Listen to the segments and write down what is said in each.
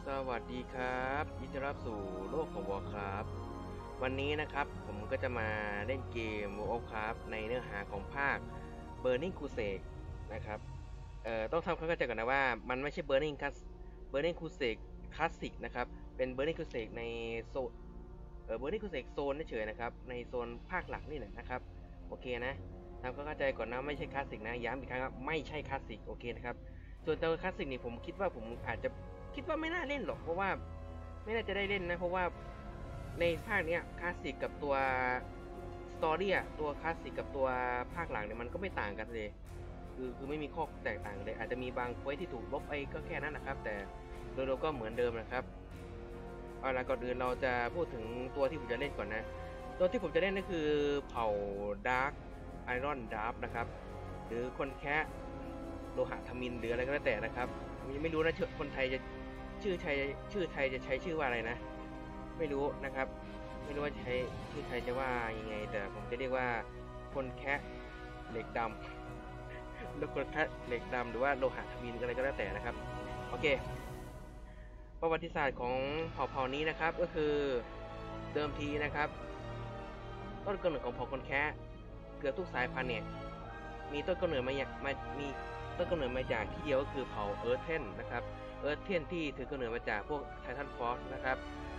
สวัสดีครับยินดีต้อนรับสู่โลกของ Warcraft วันนี้นะครับผมก็จะมาเล่นเกม Warcraft ในเนื้อหาของภาค Burning Crusade นะครับต้องทำความเข้าใจก่อนนะว่ามันไม่ใช่ Burning Crusade Classic นะครับเป็น Burning Crusade ในโซนBurning Crusade โซนเฉยๆนะครับในโซนภาคหลักนี่แหละนะครับโอเคนะทำความเข้าใจก่อนนะไม่ใช่คลาสสิกนะย้ำอีกครั้งครับไม่ใช่คลาสสิกโอเคนะครับส่วนตัวคลาสสิกนี่ผมคิดว่าผมอาจจะคิดว่าไม่น่าเล่นหรอกเพราะว่าไม่น่าจะได้เล่นนะเพราะว่าในภาคเนี้ยคลาสสิกกับตัวสตอรี่อะตัวคลาสสิกกับตัวภาคหลังเนี่ยมันก็ไม่ต่างกันเลยคือไม่มีข้อแตกต่างเลยอาจจะมีบางเควสที่ถูกลบไปก็แค่นั้นนะครับแต่โดยรวมก็เหมือนเดิมนะครับเอาละก่อนอื่นเราจะพูดถึงตัวที่ผมจะเล่นก่อนนะตัวที่ผมจะเล่นก็คือเผ่าดาร์กไอรอนดาร์ฟนะครับหรือคนแคะโลหะทมิฬหรืออะไรก็แล้วแต่นะครับยังไม่รู้นะคนไทยจะชื่อไทยจะใช้ชื่อว่าอะไรนะไม่รู้นะครับไม่รู้ว่าใช้ชื่อไทยจะว่ายังไงแต่ผมจะเรียกว่าคนแคะเหล็กดำหรือคนแคะเหล็กดำหรือว่าโลหะทมิฬอะไรก็แล้วแต่นะครับโอเคประวัติศาสตร์ของเผ่านี้นะครับก็คือเดิมทีนะครับต้นกำเนิดของเผ่าคนแคะเกือบทุกสายพันธุ์เนี่ยมีต้นกำเนิดมีต้นกำเนิดมาจากที่เดียวก็คือเผ่าเอิร์ธเทนนะครับเอิร์ธเทนที่ถือกำเนิดมาจากพวกไททันฟอสนะครับ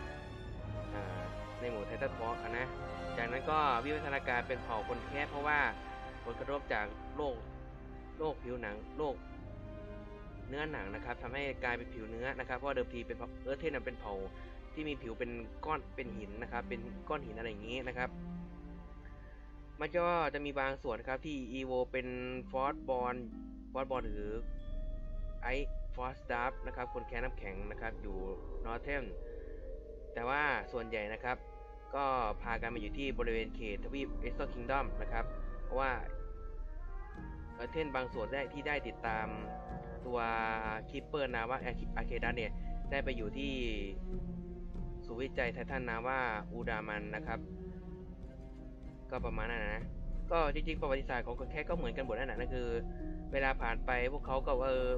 ในหมู่ไททันฟอสนะจากนั้นก็วิวัฒนาการเป็นเผ่าคนแคะเพราะว่าผลกระทบจากโรคผิวหนังโรคเนื้อหนังนะครับทำให้กลายเป็นผิวเนื้อนะครับเพราะเดิมทีเป็นเอิร์ธเทนเป็นเผ่าที่มีผิวเป็นก้อนเป็นหินนะครับเป็นก้อนหินอะไรอย่างนี้นะครับมันก็จะมีบางส่วนครับที่อีโวเป็นฟอสบอลหรือไอฟอสดับนะครับคนแค่น้ำแข็งนะครับอยู่นอร์เทนแต่ว่าส่วนใหญ่นะครับก็พากันมาอยู่ที่บริเวณเขตทวีปเอสโตคิงดอมนะครับเพราะว่าเทนบางส่วนที่ได้ติดตามตัวคิปเปอร์นาว่าอาเคดัสเนี่ยได้ไปอยู่ที่ศูนย์วิจัยไททันนาว่าอูดามันนะครับก็ประมาณนั้นนะก็จริงๆประวัติศาสตร์ของคนแค่ก็เหมือนกันหมดนั่นแหละนั่นคือเวลาผ่านไปพวกเขาก็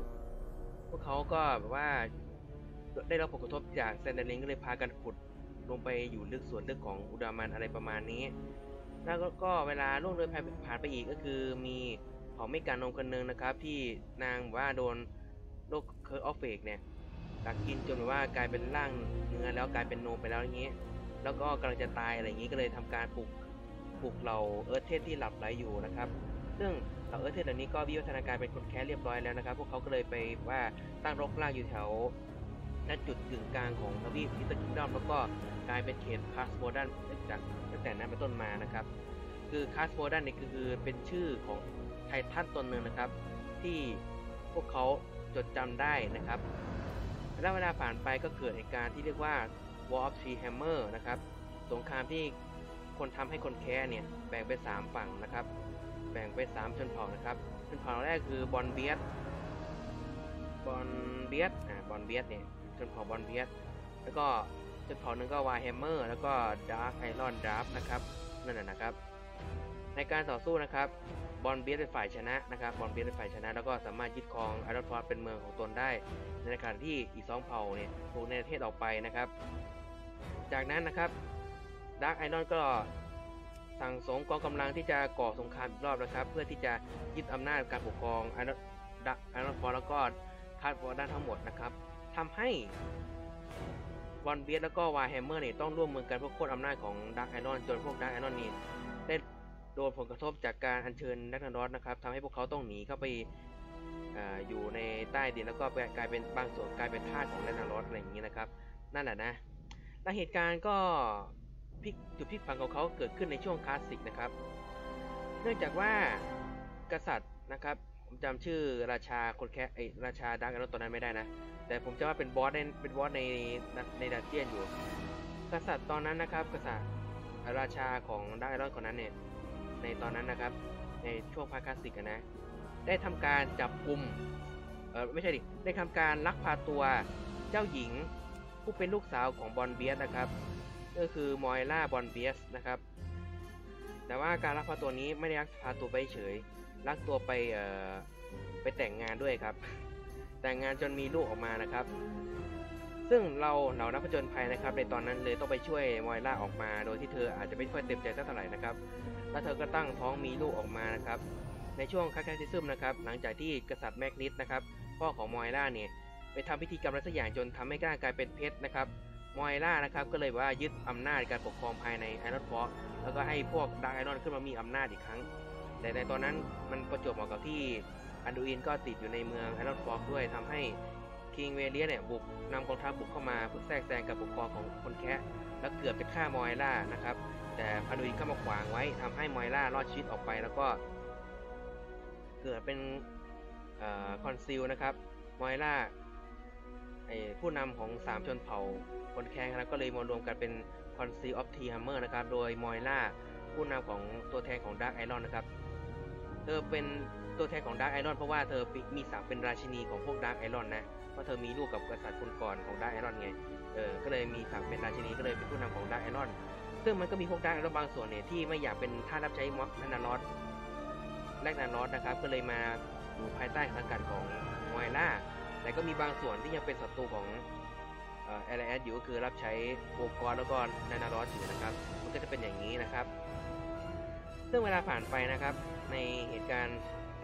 แบบว่าได้รับผลกระทบจากแซนเดลิงก็เลยพากันขุดลงไปอยู่ลึกส่วนลึกของอุดามันอะไรประมาณนี้แล้วก็เวลาล่วงเลยผ่านไปอีกก็คือมีเผ่าเมกานมคนนึงนะครับที่นางว่าโดนโรคเคอร์ออฟเฟกเนี่ยกัดกินจนแบบว่ากลายเป็นร่างเนื้อแล้วกลายเป็นโนมไปแล้วอย่างนี้แล้วก็กำลังจะตายอะไรอย่างนี้ก็เลยทำการปลุกเราเอิร์ธเทสที่หลับไหลอยู่นะครับซึ่งเหล่าเอิร์ธเทสเหล่านี้ก็วิวัฒนาการเป็นคนแค้เรียบร้อยแล้วนะครับพวกเขาก็เลยไปว่าตั้งรกรากอยู่แถวณจุดกึ่งกลางของทวีปอิสต์คิงดอมแล้วก็กลายเป็นเขตคาสโมดันจากตั้งแต่นั้นเป็นต้นมานะครับคือคาสโมดันนี่คือเป็นชื่อของไททันตนหนึ่งนะครับที่พวกเขาจดจำได้นะครับแล้วเวลาผ่านไปก็เกิดเหตุการณ์ที่เรียกว่า War of Three Hammer นะครับสงครามที่คนทำให้คนแค้เนี่ยแบ่งเป็น3ฝั่งนะครับแบ่งเป็น3ชนเผ่านะครับชนเผ่าแรกคือบอนเบียสบอนเบียสเนี่ยชนเผ่าบอนเบียสแล้วก็ชนเผ่าหนึ่งก็วาแฮมเมอร์แล้วก็ดาร์คไอรอนดราฟนะครับนั่นแหละนะครับในการต่อสู้นะครับบอนเบียสเป็นฝ่ายชนะนะครับบอนเบียสเป็นฝ่ายชนะแล้วก็สามารถยึดครองไอรอนฟอร์เป็นเมืองของตนได้ในขณะที่อีก2เผ่าเนี่ยถูกในประเทศออกไปนะครับจากนั้นนะครับดาร์คไอรอนก็สั่งสมกองกำลังที่จะก่อสงครามอีกรอบนะครับเพื่อที่จะยึดอำนาจการปกครองไอรอนฟอร์แล้วก็คาดฟอร์ด้านทั้งหมดนะครับทำให้บอนเบียสแล้วก็วาแฮมเมอร์เนี่ยต้องร่วมมือกันเพื่อโค่นอำนาจของดาร์คไอรอนจนพวกดาร์คไอรอนนี่ได้โดนผลกระทบจากการอัญเชิญนักธนรสนะครับทำให้พวกเขาต้องหนีเข้าไปอยู่ในใต้ดินแล้วก็กลายเป็นบางส่วนกลายเป็นทาสของนักธนรสอะไรอย่างนี้นะครับนั่นแหละนะและเหตุการณ์ก็จุดพลิกผันของเขาเกิดขึ้นในช่วงคลาสสิกนะครับเนื่องจากว่ากษัตริย์นะครับผมจำชื่อราชาคนแค่ราชาดาร์กไอรอนตอนนั้นไม่ได้นะแต่ผมจะว่าเป็นบอสในดันเจียนอยู่กษัตริย์ตอนนั้นนะครับกษัตริย์ราชาของดาร์กไอรอนคนนั้นเนี่ยในตอนนั้นนะครับในช่วงภาคคลาสสิกนะได้ทำการจับกุมไม่ใช่ดิได้ทำการลักพาตัวเจ้าหญิงผู้เป็นลูกสาวของบอนเบียสนะครับก็คือมอยล่าบอนเบียสนะครับแต่ว่าการลักพาตัวนี้ไม่ได้ลักพาตัวไปเฉยลักตัวไปแต่งงานด้วยครับแต่งงานจนมีลูกออกมานะครับซึ่งเรานักผจญภัยนะครับในตอนนั้นเลยต้องไปช่วยมอยล่าออกมาโดยที่เธออาจจะไม่ค่อยเต็มใจสักเท่าไหร่นะครับแล้วเธอก็ตั้งท้องมีลูกออกมานะครับในช่วงคาแคซิซึมนะครับหลังจากที่กษัตริย์แมกนิสนะครับพ่อของมอยล่าเนี่ยไปทำพิธีกรรมอะไรสักอย่างจนทำให้ร่างกายเป็นเพชรนะครับมอยล่านะครับก็เลยว่ายึดอำนาจการปกครองภายในไอรอนฟอร์แล้วก็ให้พวกดาร์กไอรอนขึ้นมามีอำนาจอีกครั้งแต่ในตอนนั้นมันประจวบเหมาะกับที่อันดูอินก็ติดอยู่ในเมืองไอรอนฟอร์ด้วยทำให้คิงเวเลียเนี่ยบุกนำกองทัพบุกเข้ามาเพื่อแทรกแซงการปกครองของคนแคะและเกือบจะฆ่ามอยล่านะครับแต่อันดูอินเข้ามาขวางไว้ทำให้มอยล่ารอดชีวิตออกไปแล้วก็เกิดเป็นคอนซิลนะครับมอยล่าผู้นำของ3ชนเผ่าคนแคะนะครับก็เลยมารวมกันเป็นคอนซิลออฟทีฮัมเมอร์นะครับโดยมอยล่าผู้นำของตัวแทนของดาร์กไอรอนนะครับเธอเป็นตัวแทนของดาร์กไอรอนเพราะว่าเธอมีศักดิ์เป็นราชินีของพวกดาร์กไอรอนนะเพราะเธอมีลูกกับกษัตริย์คนก่อนของดาร์กไอรอนไงก็เลยมีศักดิ์เป็นราชินีก็เลยเป็นผู้นำของดาร์กไอรอนซึ่งมันก็มีพวกดาร์กไอรอนบางส่วนเนี่ยที่ไม่อยากเป็นท่ารับใช้มอสนารอสแลกนารอสนะครับก็เลยมาอยู่ภายใต้สังกัดของมอยล่าแต่ก็มีบางส่วนที่ยังเป็นศัตรูของเอลเอสอยู่ก็คือรับใช้โอกอแล้วก็นารอสอยู่นะครับมันก็จะเป็นอย่างนี้นะครับซึ่งเวลาผ่านไปนะครับในเหตุการณ์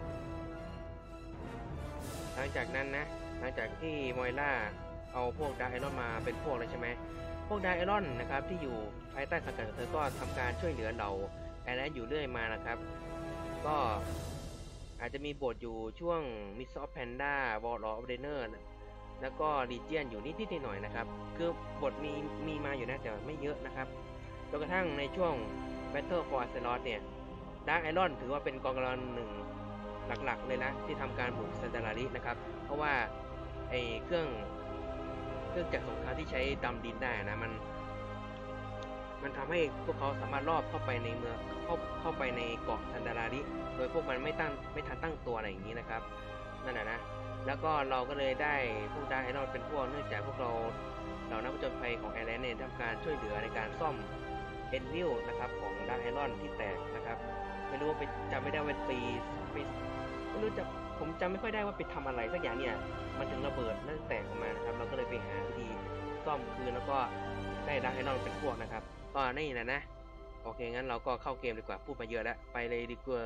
หลังจากนั้นนะหลังจากที่มอยล่าเอาพวกดาร์กไอรอนมาเป็นพวกเลยใช่ไหมพวกดาร์กไอรอนนะครับที่อยู่ภายใต้สังกัดของเธอก็ทำการช่วยเหลือเหล่าแอลเอสอยู่เรื่อยมานะครับก็อาจจะมีบทอยู่ช่วง Mists of Pandaria War of Draenor แล้วก็ Legion อยู่นิดๆหน่อยๆนะครับคือบทมีมาอยู่นะแต่ไม่เยอะนะครับจนกระทั่งในช่วง Battle for Azeroth เนี่ย Dark Iron ถือว่าเป็นกองกำลังหนึ่งหลักๆเลยนะที่ทำการบุกซันดารารินะครับเพราะว่าไอ้เครื่องจักรสงครามที่ใช้ดำดินได้นะมันทำให้พวกเขาสามารถลอบเข้าไปในเมืองเข้าไปในเกาะซันดาราริโดยพวกมันไม่ทันตั้งตัวอะไรอย่างนี้นะครับนั่นแหละนะแล้วก็เราก็เลยได้พวกดาร์กไอรอนเป็นพวกเนื่องจากพวกเรานักผจญภัยของไอแลนด์เนี่ยทำการช่วยเหลือในการซ่อมเอนวิลนะครับของดาร์กไอรอนที่แตกนะครับไม่รู้ว่าไปจำไม่ได้ว่าปีไม่รู้จะผมจำไม่ค่อยได้ว่าไปทำอะไรสักอย่างเนี่ยมันถึงระเบิดนั่นแตกออกมานะครับเราก็เลยไปหาวิธีซ่อมคืนแล้วก็ได้ดาร์กไอรอนเป็นพวกนะครับก็นี่แหละนะโอเคงั้นเราก็เข้าเกมดีกว่าพูดมาเยอะแล้วไปเลยดีกว่า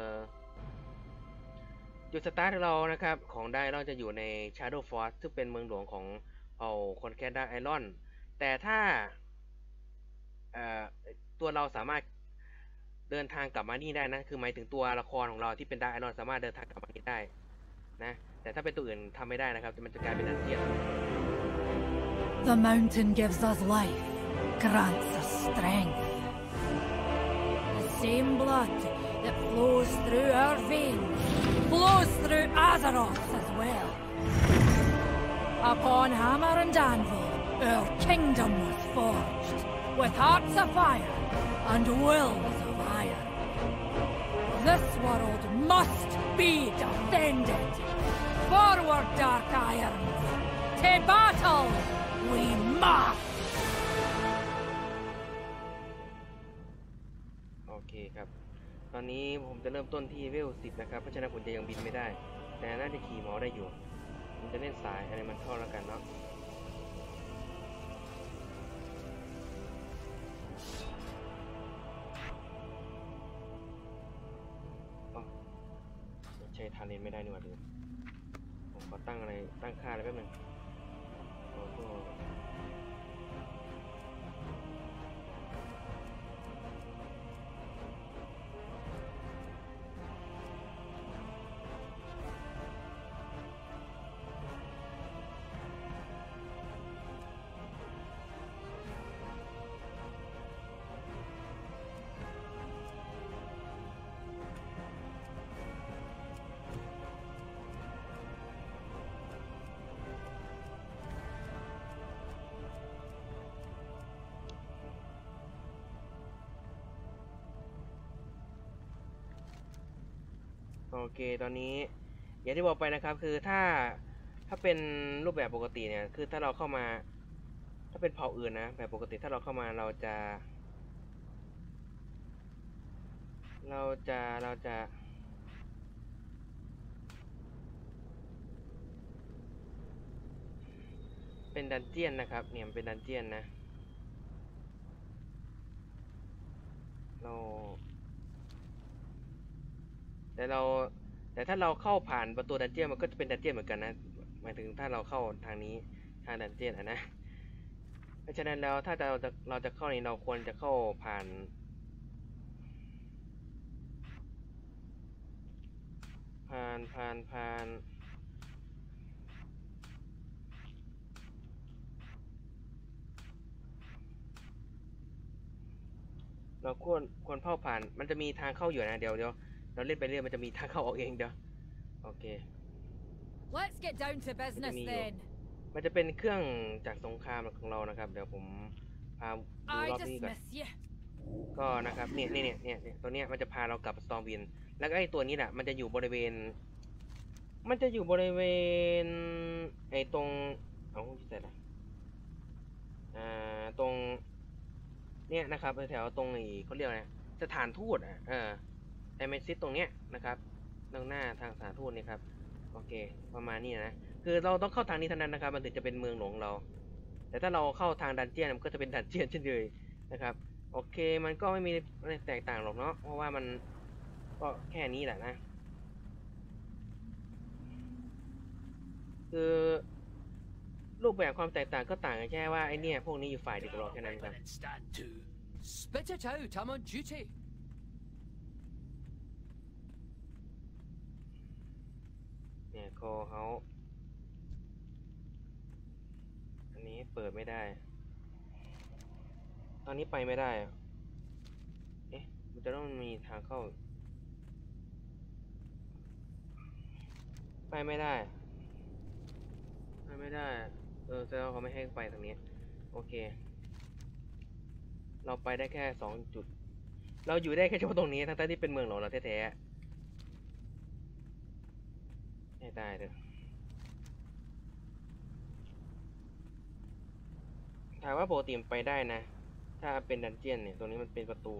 จุดสตาร์ทเรานะครับของดาร์กไอรอนจะอยู่ใน Shadow Force ซึ่งเป็นเมืองหลวงของคนแคสดาร์กไอรอนแต่ถ้าตัวเราสามารถเดินทางกลับมานี่ได้นะคือหมายถึงตัวละครของเราที่เป็นดาร์กไอรอนสามารถเดินทางกลับมานี่ได้นะแต่ถ้าเป็นตัวอื่นทำไม่ได้นะครับมันจะกลายเป็นดันเจียน The mountain gives us life, grants us strength. The same blood that flows through our veins flows through Azeroth as well. Upon hammer and anvil, our kingdom was forged, with hearts of fire and wills of iron. This world must be defended. Forward, Dark Irons! To battle we must! โอเคครับตอนนี้ผมจะเริ่มต้นที่เวล10นะครับเพราะฉะนั้นผมจะยังบินไม่ได้แต่น่าจะขี่หมอได้อยู่ผมจะเล่นสายอะไรมันเข้าแล้วกันเนาะใช้ทาเลนไม่ได้นี่หว่าดูผมขอตั้งค่าอะไรแป๊บนึงโอเคตอนนี้อย่างที่บอกไปนะครับคือถ้าเป็นรูปแบบปกติเนี่ยคือถ้าเราเข้ามาถ้าเป็นเผ่าอื่นนะแบบปกติถ้าเราเข้ามาเราจะเป็นดันเจียนนะครับเนี่ยมันเป็นดันเจียนนะเราแต่เราแต่ถ้าเราเข้าผ่านประตูดันเจียนมันก็จะเป็นดันเจียนเหมือนกันนะหมายถึงถ้าเราเข้าทางนี้ทางดันเจียนนะเพราะฉะนั้นแล้วถ้าเราจะเข้านี่เราควรจะเข้าผ่านผ่านเราควรเข้าผ่านมันจะมีทางเข้าอยู่นะเดี๋ยวเราเล่นไปเรื่อยมันจะมีทางเข้าออกเองเดี๋ยวโอเค Let's get down to business then. มันจะเป็นเครื่องจากสงครามของเรานะครับเดี๋ยวผมพาดูร I อบนี้ก่อน dismiss you. ก็นะครับเนี่ยตัวเนี้ยมันจะพาเรากลับสตอร์วินแล้วก็ไอ้ตัวนี้แหละมันจะอยู่บริเวณไอ้ตรงเอาที่ไหนล่ะตรงเนี่ยนะครับแถวตรงไอ้เขาเรียกอะไรสถานทูตไอเมซิสตรงเนี้ยนะครับตรงหน้าทางสถานทูตนี่ครับโอเคประมาณนี้นะคือเราต้องเข้าทางนี้เท่านั้นนะครับมันถึงจะเป็นเมืองหลวงเราแต่ถ้าเราเข้าทางดันเจียนมันก็จะเป็นดันเจียนเช่นเดิมนะครับโอเคมันก็ไม่มีอะไรแตกต่างหรอกเนาะเพราะว่ามันก็แค่นี้แหละนะคือรูปแบบความแตกต่างก็ต่างกันแค่ว่าไอเนี่ยพวกนี้อยู่ฝ่ายเดียวกับเราแค่นั้นครับ Spit it out, I'm on duty. เนี่ยโคเขาอันนี้เปิดไม่ได้ตอนนี้ไปไม่ได้เอ๊ะมันจะต้องมีทางเข้าไปไม่ได้แสดงว่าเขาไม่ให้ไปทางนี้โอเคเราไปได้แค่2 จุดเราอยู่ได้แค่เฉพาะตรงนี้ทั้งที่เป็นเมืองหลวงเราแท้ๆให้ได้เถอะถามว่าปกติไปได้นะถ้าเป็นดันเจียนเนี่ยตรงนี้มันเป็นประตู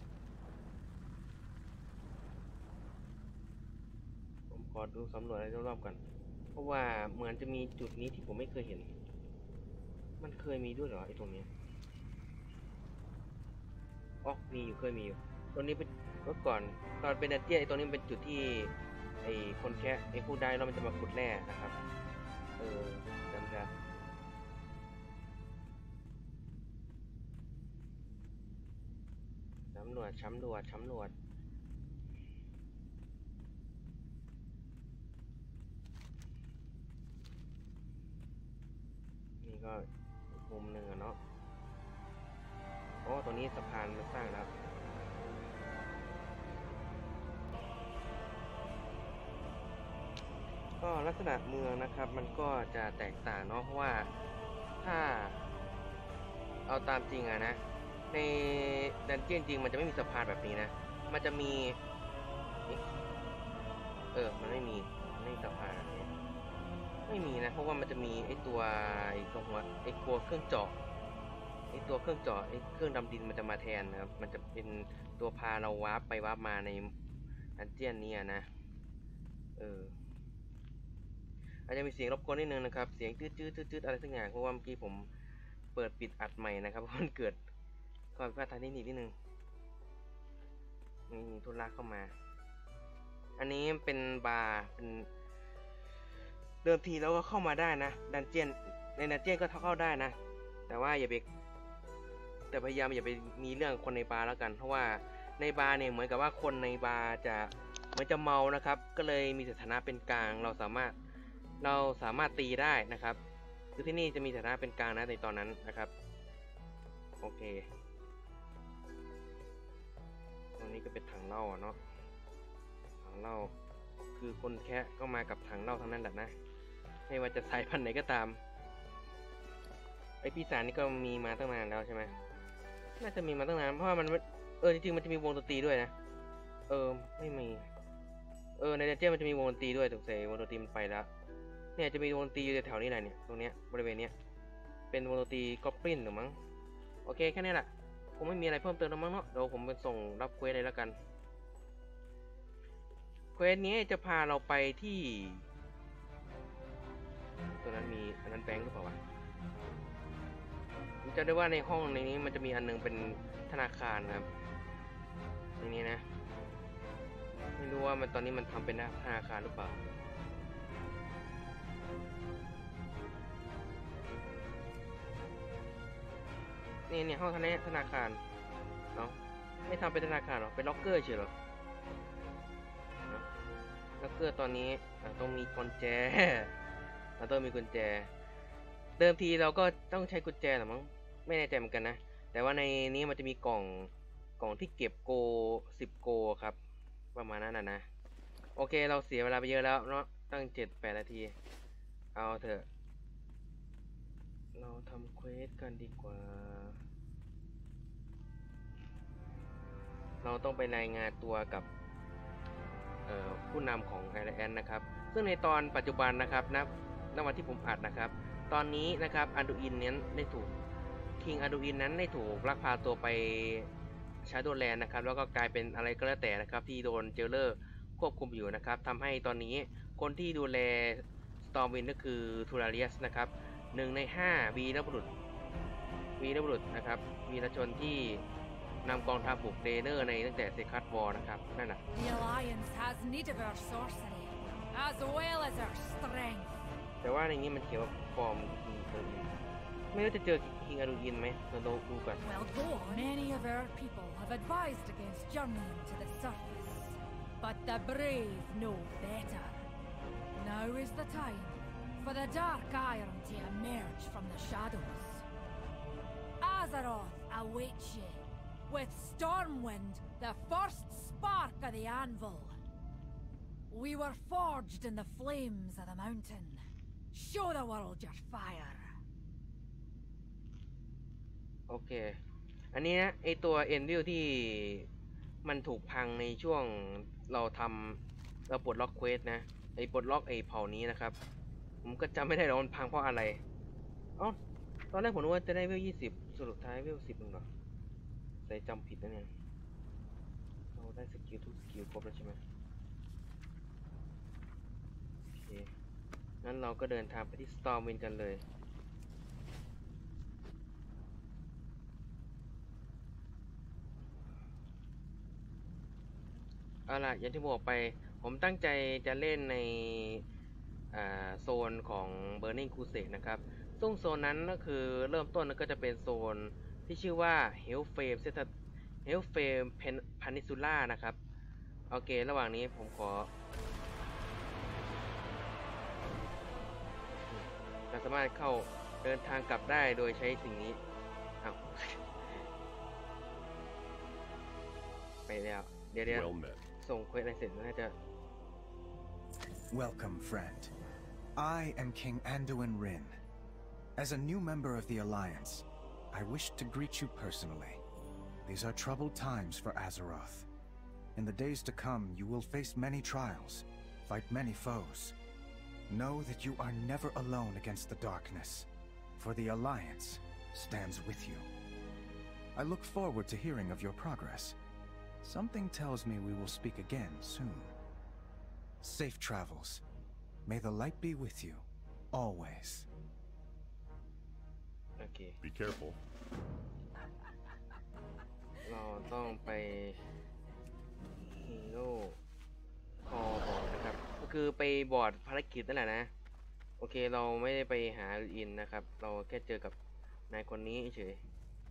ผมขอดูสำรวจอะไรรอบๆก่อนเพราะว่าเหมือนจะมีจุดนี้ที่ผมไม่เคยเห็นมันเคยมีด้วยเหรอไอ้ตรงนี้อ๋อมีอยู่เคยมีอยู่ตรงนี้เป็นเมื่อก่อนตอนเป็นดันเจียนไอ้ตรงนี้เป็นจุดที่ไอ้คนแค่ไอ้ผู้ได้แล้วมันจะมาขุดแร่นะครับจำได้สำรวจนี่ก็มุมหนึ่งอะเนาะโอ้ตัวนี้สะพานมันสร้างแล้วก็ลักษณะเมืองนะครับมันก็จะแตกต่างเนาะเพราะว่าถ้าเอาตามจริงอะนะในดันเจียนจริงมันจะไม่มีสะพานแบบนี้นะมันจะมีมันไม่มีสะพานไม่มีนะเพราะว่ามันจะมีไอตัวตรงหัวไอตัวเครื่องเจาะไอเครื่องดำดินมันจะมาแทนนะครับมันจะเป็นตัวพาเราวาร์ปไปวาร์ปมาในดันเจียนนี้นะอาจจะมีเสียงรบกวนนิดนึงนะครับเสียงจืดอะไรสักอย่างเพราะว่าเมื่อกี้ผมเปิดปิดอัดใหม่นะครับเพราะมันเกิดความผิดพลาดทางเทคนิคนิดนึงมีธุระเข้ามาอันนี้เป็นบาร์เป็นเดิมทีแล้วก็เข้ามาได้นะดันเจียนในดันเจียนก็เข้าได้นะแต่ว่าพยายามอย่าไปมีเรื่องคนในบาร์แล้วกันเพราะว่าในบาร์เนี่ยเหมือนกับว่าคนในบาร์จะเหมือนจะเมานะครับก็เลยมีสถานะเป็นกลางเราสามารถตีได้นะครับคือที่นี่จะมีสถานะเป็นกลางนะในตอนนั้นนะครับโอเคตรงนี้ก็เป็นถังเหล้าเนาะถังเหล้าคือคนแคะก็มากับถังเหล้าทั้งนั้นแหละนะไม่ว่าจะสายพันธุ์ไหนก็ตามไอปีศาจนี่ก็มีมาตั้งนานแล้วใช่ไหมน่าจะมีมาตั้งนานเพราะว่ามันจริงๆมันจะมีวงดนตรีด้วยนะไม่มีในดันเจี้ยนมันจะมีวงดนตรีด้วยสงสัยวงดนตรีมันไปแล้วเนี่ยจะมีวงดนตรีอยู่แถวนี้แหละเนี่ยตรงเนี้ยบริเวณเนี้ยเป็นวงดนตรีกอบลินหรือมั้งโอเคแค่นี้แหละคงไม่มีอะไรเพิ่มเติมแล้วมั้งเนาะเดี๋ยวผมไปส่งรับเควสเลยแล้วกันเควสนี้จะพาเราไปที่ตัวนั้นมีอันนั้นแบงค์หรือเปล่าวะผมจะได้ว่าในห้องในนี้มันจะมีอันนึงเป็นธนาคารครับตรงนี้นะไม่รู้ว่ามันตอนนี้มันทำเป็นธนาคารหรือเปล่าเนี่ยห้องธนาคารเนาะไม่ทำเป็นธนาคารหรอเป็นล็อกเกอร์เฉยหรอล็อกเกอร์ตอนนี้ต้องมีกุญแจเราต้องมีกุญแจเดิมทีเราก็ต้องใช้กุญแจหรือมั้งไม่แน่ใจเหมือนกันนะแต่ว่าในนี้มันจะมีกล่องที่เก็บโก10 โกครับประมาณนั้นนะโอเคเราเสียเวลาไปเยอะแล้วเนาะตั้ง7-8 นาทีเอาเถอะเราทำเควสกันดีกว่าเราต้องไปรายงานตัวกับผู้นำของไอร์แลนด์นะครับซึ่งในตอนปัจจุบันนะครับณวันที่ผมอัดนะครับตอนนี้นะครับอันดูอินนั้นได้ถูกคิงอันดูอินนั้นได้ถูกลักพาตัวไปชาโดแลนด์นะครับแล้วก็กลายเป็นอะไรก็แล้วแต่นะครับที่โดนเจเลอร์ควบคุมอยู่นะครับทำให้ตอนนี้คนที่ดูแลสตอร์มวินก็คือทูราเลียสนะครับ1 ใน 5วีรบุรุษนะครับวีรชนที่นำกองทัพบุกเดเนอร์ในตั้งแต่เซคัสวอร์นะครับนั่นแหละ The Alliance has need of our sorcery, as well as our strength. แต่ว่าในนี้มันเขียนว่าฟอร์มคิงอารูอินไม่รู้จะเจอคิงอารูอินไหมเราดูก่อน Well, go on. Any of our people have advised against journeying to the surface, but the brave know better. Now is the time for the Dark Iron to emerge from the shadows. Azeroth awaits you, with Stormwind, the first spark of the anvil. We were forged in the flames of the mountain. Show the world your fire. โอเคอันนี้นะไอตัวเอ็นวิลที่มันถูกพังในช่วงเราปลดล็อกเควสนะไอปลดล็อกไอเผ่านี้นะครับผมก็จำไม่ได้หรอกมันพังเพราะอะไรอ๋อตอนแรกผมนึกว่าจะได้เวล20สุดท้ายเวล10นึงเหรอใส่จำผิดนะเนี่ยเราได้สกิลทุกสกิลครบแล้วใช่ไหมโอเคงั้นเราก็เดินทางไปที่สตอร์มวินกันเลยเอาล่ะอย่างที่บอกไปผมตั้งใจจะเล่นในโซนของ Burning Crusade นะครับซึ่งโซนนั้นก็คือเริ่มต้นก็จะเป็นโซนที่ชื่อว่า Hellflame Peninsula นะครับโอเคระหว่างนี้ผมขอเราสามารถเข้าเดินทางกลับได้โดยใช้สิ่งนี้อ้าวไปแล้วเดี๋ยว Well met. ส่งเควสอะไรเสร็จน่าจะ Welcome, friend. I am King Anduin Rin. As a new member of the Alliance, I wish to greet you personally. These are troubled times for Azeroth. In the days to come, you will face many trials, fight many foes. Know that you are never alone against the darkness, for the Alliance stands with you. I look forward to hearing of your progress. Something tells me we will speak again soon. Safe travels. May the light be with you, always. โอเค Be careful. เราต้องไปฮีโร่คอบอร์ดนะครับก็คือไปบอร์ดภารกิจนั่นแหละนะโอเคเราไม่ได้ไปหาอินนะครับเราแค่เจอกับนายคนนี้เฉย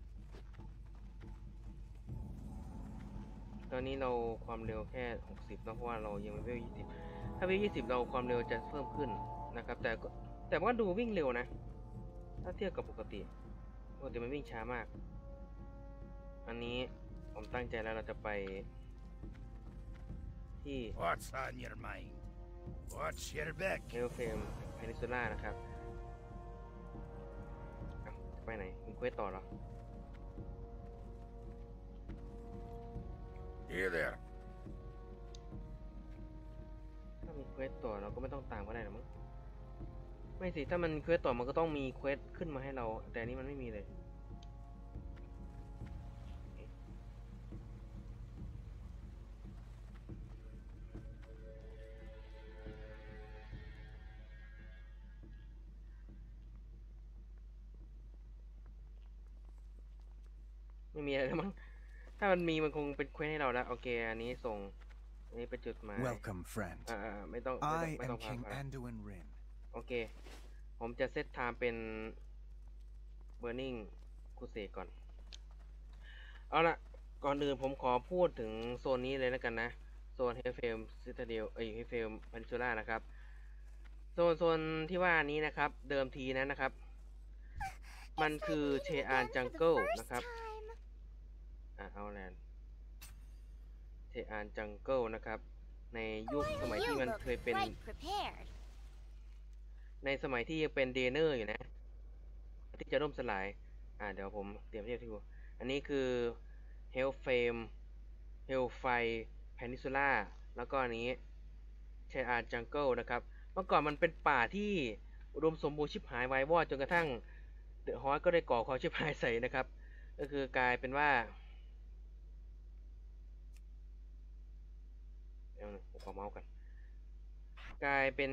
ตอนนี้เราความเร็วแค่60นะเพราะว่าเรายังไม่เวล20ถ้าเวล20เราความเร็วจะเพิ่มขึ้นนะครับแต่ว่าดูวิ่งเร็วนะถ้าเทียบกับปกติมันวิ่งช้ามากอันนี้ผมตั้งใจแล้วเราจะไปที่ What's on your mind? What's your back? เฮลเฟมเพนินซูล่านะครับจะไปไหนมีเควสต่อเหรอ Here there. ถ้ามีเควสต่อเราก็ไม่ต้องตามก็ได้หรอมั้งไม่สิถ้ามันเควสต่อมันก็ต้องมีเควสขึ้นมาให้เราแต่อันนี้มันไม่มีเลยไม่มีอะไรแล้วมั้งถ้ามันมีมันคงเป็นเควสให้เราแล้วโอเคอันนี้ส่งอันนี้เป็นจุดหมาย Welcome, friend. ไม่ต้อง I ไม่ am ต้องพา King ไป Anduin Rin. โอเคผมจะเซตไทม์เป็น Burning Crusade ก่อนเอาละก่อนอื่นผมขอพูดถึงโซนนี้เลยแล้วกันนะโซน Hellflame Citadel Hellflame Peninsula นะครับโซนที่ว่านี้นะครับเดิมทีนั้นนะครับมันคือเชอานจังเกิลนะครับเอาแลนด์เชอานจังเกิลนะครับในยุคสมัยที่มันเคยเป็นในสมัยที่ยังเป็นเดเนอร์อยู่นะที่จะล่มสลายเดี๋ยวผมเตรียมเทียบให้ดูอันนี้คือ Hellflame Hellfire Peninsula แล้วก็อันนี้เชอานจังเกิลนะครับเมื่อก่อนมันเป็นป่าที่อุดมสมบูรณ์ชิบหายวายวอดจนกระทั่งเดอะฮอสก็ได้ก่อความชิบหายใส่นะครับก็คือกลายเป็นว่าผมขอเมาส์กันกลายเป็น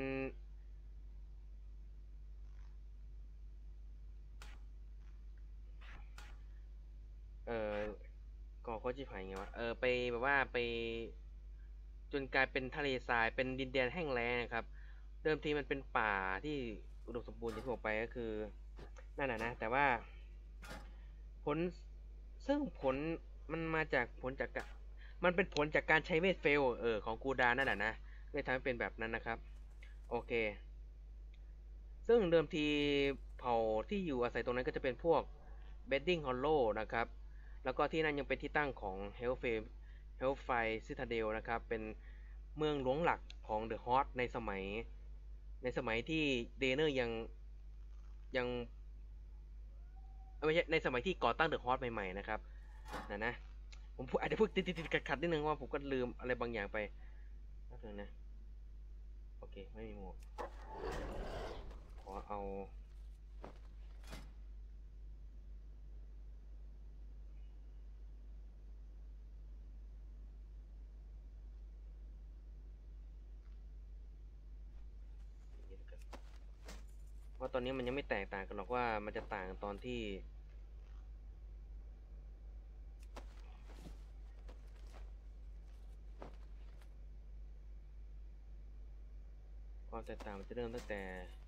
ก่อความชิบหายไงวะไปแบบว่าไปจนกลายเป็นทะเลทรายเป็นดินแดนแห้งแล้งครับเดิมทีมันเป็นป่าที่อุดมสมบูรณ์อย่างที่บอกไปก็คือนั่นนะแต่ว่าผลซึ่งผลมันมาจากผลจากมันเป็นผลจากการใช้เวทเฟลของกูดานั่นแหละนะเลยทำให้เป็นแบบนั้นนะครับโอเคซึ่งเดิมทีเผ่าที่อยู่อาศัยตรงนั้นก็จะเป็นพวก Bedding Hollow นะครับแล้วก็ที่นั่นยังเป็นที่ตั้งของ Hellfire Citadel นะครับเป็นเมืองหลวงหลักของ The Horde ในสมัยที่เดเนอร์ยังไม่ใช่ในสมัยที่ก่อตั้ง The Horde ใหม่ๆนะครับนะผมอาจจะพูดติดๆขัดๆนิดนึงว่าผมก็ลืมอะไรบางอย่างไปนิดนึงนะโอเคไม่มีหมวกขอเอาเพราะตอนนี้มันยังไม่แตกต่างกันหรอกว่ามันจะต่างตอนที่ความแตกต่างมันจะเริ่มตั้งแต่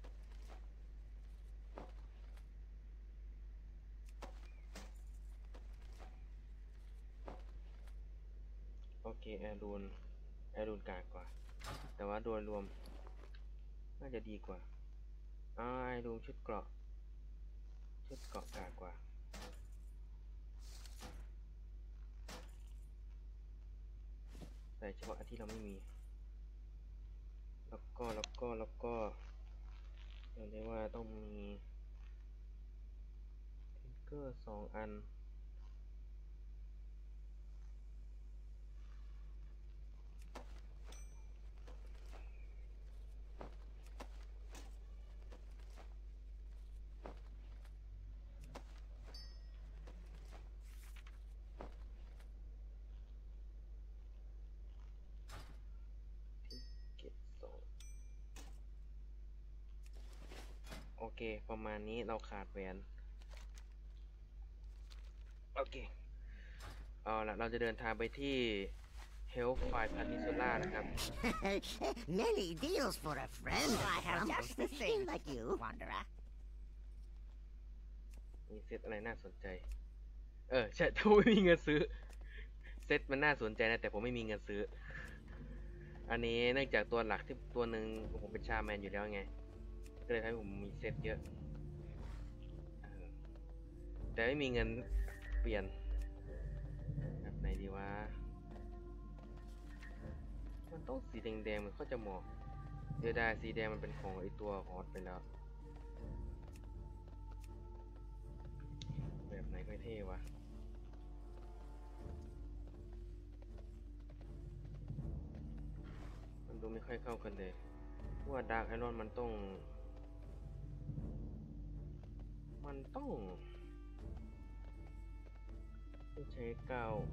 โอเคแอรูนกากกว่าแต่ว่าโดยรวมน่าจะดีกว่าไอรูนชุดเกราะกากกว่าแต่เฉพาะอันที่เราไม่มีแล้วก็เรียกว่าต้องมีทิงเกอร์2 อันโอเคประมาณนี้เราขาดแหวนโอเคเอาละเราจะเดินทางไปที่ Hellfire Peninsula นะครับ Many deals for a friend. I have just the thing like you, wanderer. มีเซตอะไรน่าสนใจใช่แต่ผมไม่มีเงินซื้อเซตมันน่าสนใจนะแต่ผมไม่มีเงินซื้ออันนี้เนื่องจากตัวหลักที่ตัวหนึ่งผมเป็นชาแมนอยู่แล้วไงก็เลยทำให้ผมมีเซตเยอะแต่ไม่มีเงินเปลี่ยนแบบไหนดีวะมันต้องสีแดงๆมันก็จะเหมาะเดี๋ยวได้สีแดงมันเป็นของไอตัวฮอตไปแล้วแบบไหนก็เท่วะมันดูไม่ค่อยเข้ากันเลยว่าดาร์กไอรอนมันต้องใช้9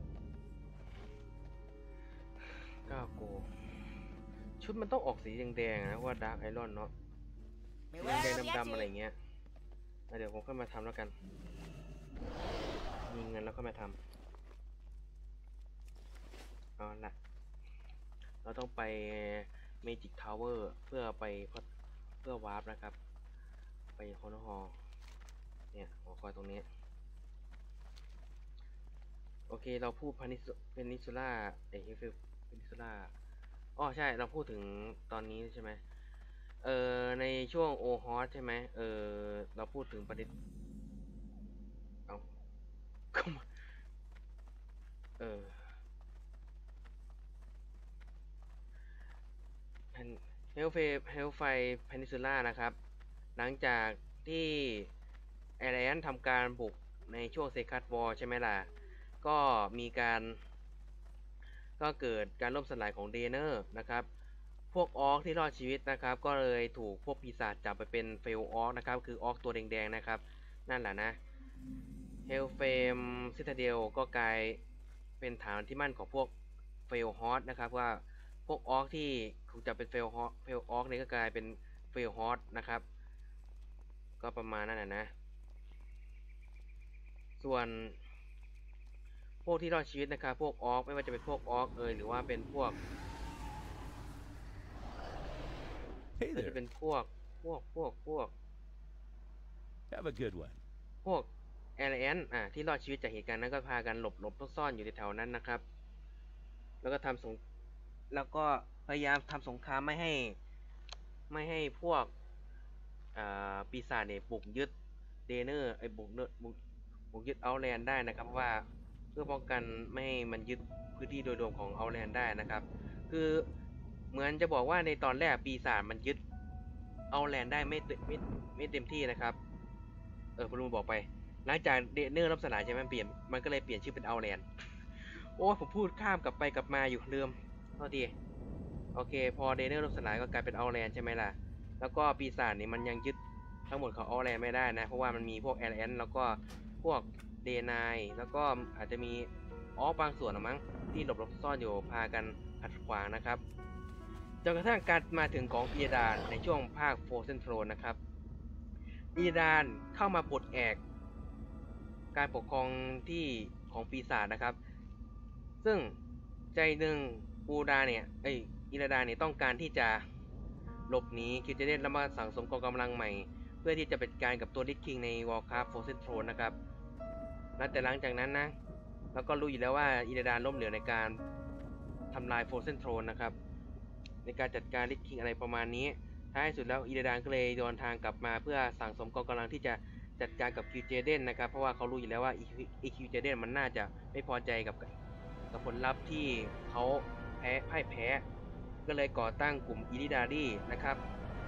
โกชุดมันต้องออกสีแดงๆนะว่าดาร์กไอรอนเนาะสีแดงดำๆอะไรเงี้ยเดี๋ยวผมค่อยมาทำแล้วกันมีเงินแล้วก็มาทำเอาละเราต้องไป Magic Tower เพื่อไปเพื่อวาร์ปนะครับไปคอนฮอลเนี่ยหอคอยตรงนี้โอเคเราพูดเพนินซูล่าเฮฟเพนินซูล่าอ๋อใช่เราพูดถึงตอนนี้ใช่ไหมในช่วงโอฮอสใช่ไหมเราพูดถึงประเด็นเอาก็มาเฮลไฟเพนินซูล่านะครับหลังจากที่แอรแอนทำการบุกในช่วงเซคัสวอร์ใช่ไหมล่ะก็มีการก็เกิดการล่มสลายของเดเนอร์นะครับพวกออกที่รอดชีวิตนะครับก็เลยถูกพวกปีศาจจับไปเป็นเฟลออกนะครับคือออกตัวแดงๆนะครับนั่นแหละนะเฮลเฟมซิตาเดลก็กลายเป็นฐานที่มั่นของพวกเฟลฮอสนะครับว่าพวกออกที่ถูกจับเป็นเฟลออกนี่ก็กลายเป็นเฟลฮอสนะครับก็ประมาณนั้นนะส่วนพวกที่รอดชีวิตนะครับพวกออกไม่ว่าจะเป็นพวกออกหรือว่าเป็นพวก Hey ก็จะ there. เป็นพวก Have a good one. พวกแอรแอนที่รอดชีวิตจากเหตุการณ์นั้นก็พากันหลบซ่อนอยู่ในแถวนั้นนะครับแล้วก็แล้วก็พยายามทำสงครามไม่ให้พวกปีศาจเนี่ยบุกยึดเดเนอร์บุกยึดเอาแลนด์ได้นะครับเพราะว่าเพื่อป้องกันไม่ให้มันยึดพื้นที่โดยรวมของเอาแลนด์ได้นะครับคือเหมือนจะบอกว่าในตอนแรกปีศาจมันยึดเอาแลนด์ได้ไม่เต็มที่นะครับคุณลุงบอกไปหลังจากเดเนอร์ล่มสลายใช่ไหมมันก็เลยเปลี่ยนชื่อเป็นเอาแลนด์โอ้ผมพูดข้ามกลับไปกลับมาอยู่ลืมโทษทีโอเคพอเดเนอร์ล่มสลายก็กลายเป็นเอาแลนด์ใช่ไหมล่ะแล้วก็ปีศาจนี่มันยังยึดทั้งหมดของเอาแลนด์ไม่ได้นะเพราะว่ามันมีพวกแอรแอนแล้วก็พวกเดนายแล้วก็อาจจะมีบางส่วนหรือมั้งที่หลบซ่อนอยู่พากันขัดขวางนะครับจนกระทั่งการมาถึงของอีดานในช่วงภาคโฟร์เซนโทรนะครับอีดานเข้ามาปลดแอกการปกครองที่ของปีศาจนะครับซึ่งใจหนึ่งอีดาเนี่ยต้องการที่จะหลบหนีคิวเจเดนแล้วมาสั่งสมกองกำลังใหม่เพื่อที่จะเป็นการกับตัวลิทคิงในวอลคราฟโฟร์เซนโทรนะครับแต่หลังจากนั้นนะเราก็รู้อยู่แล้วว่าอีดาล้มเหลวในการทำลายโฟร์เซนโทรนะครับในการจัดการลิทคิงอะไรประมาณนี้ท้ายสุดแล้วอีดานก็เลยเดินทางกลับมาเพื่อสั่งสมกองกำลังที่จะจัดการกับคิวเจเดนนะครับเพราะว่าเขารู้อยู่แล้วว่าคิวเจเดนมันน่าจะไม่พอใจกับผลลัพธ์ที่เขาพ่ายแพ้ก็เลยก่อตั้งกลุ่มอิริดารีนะครับ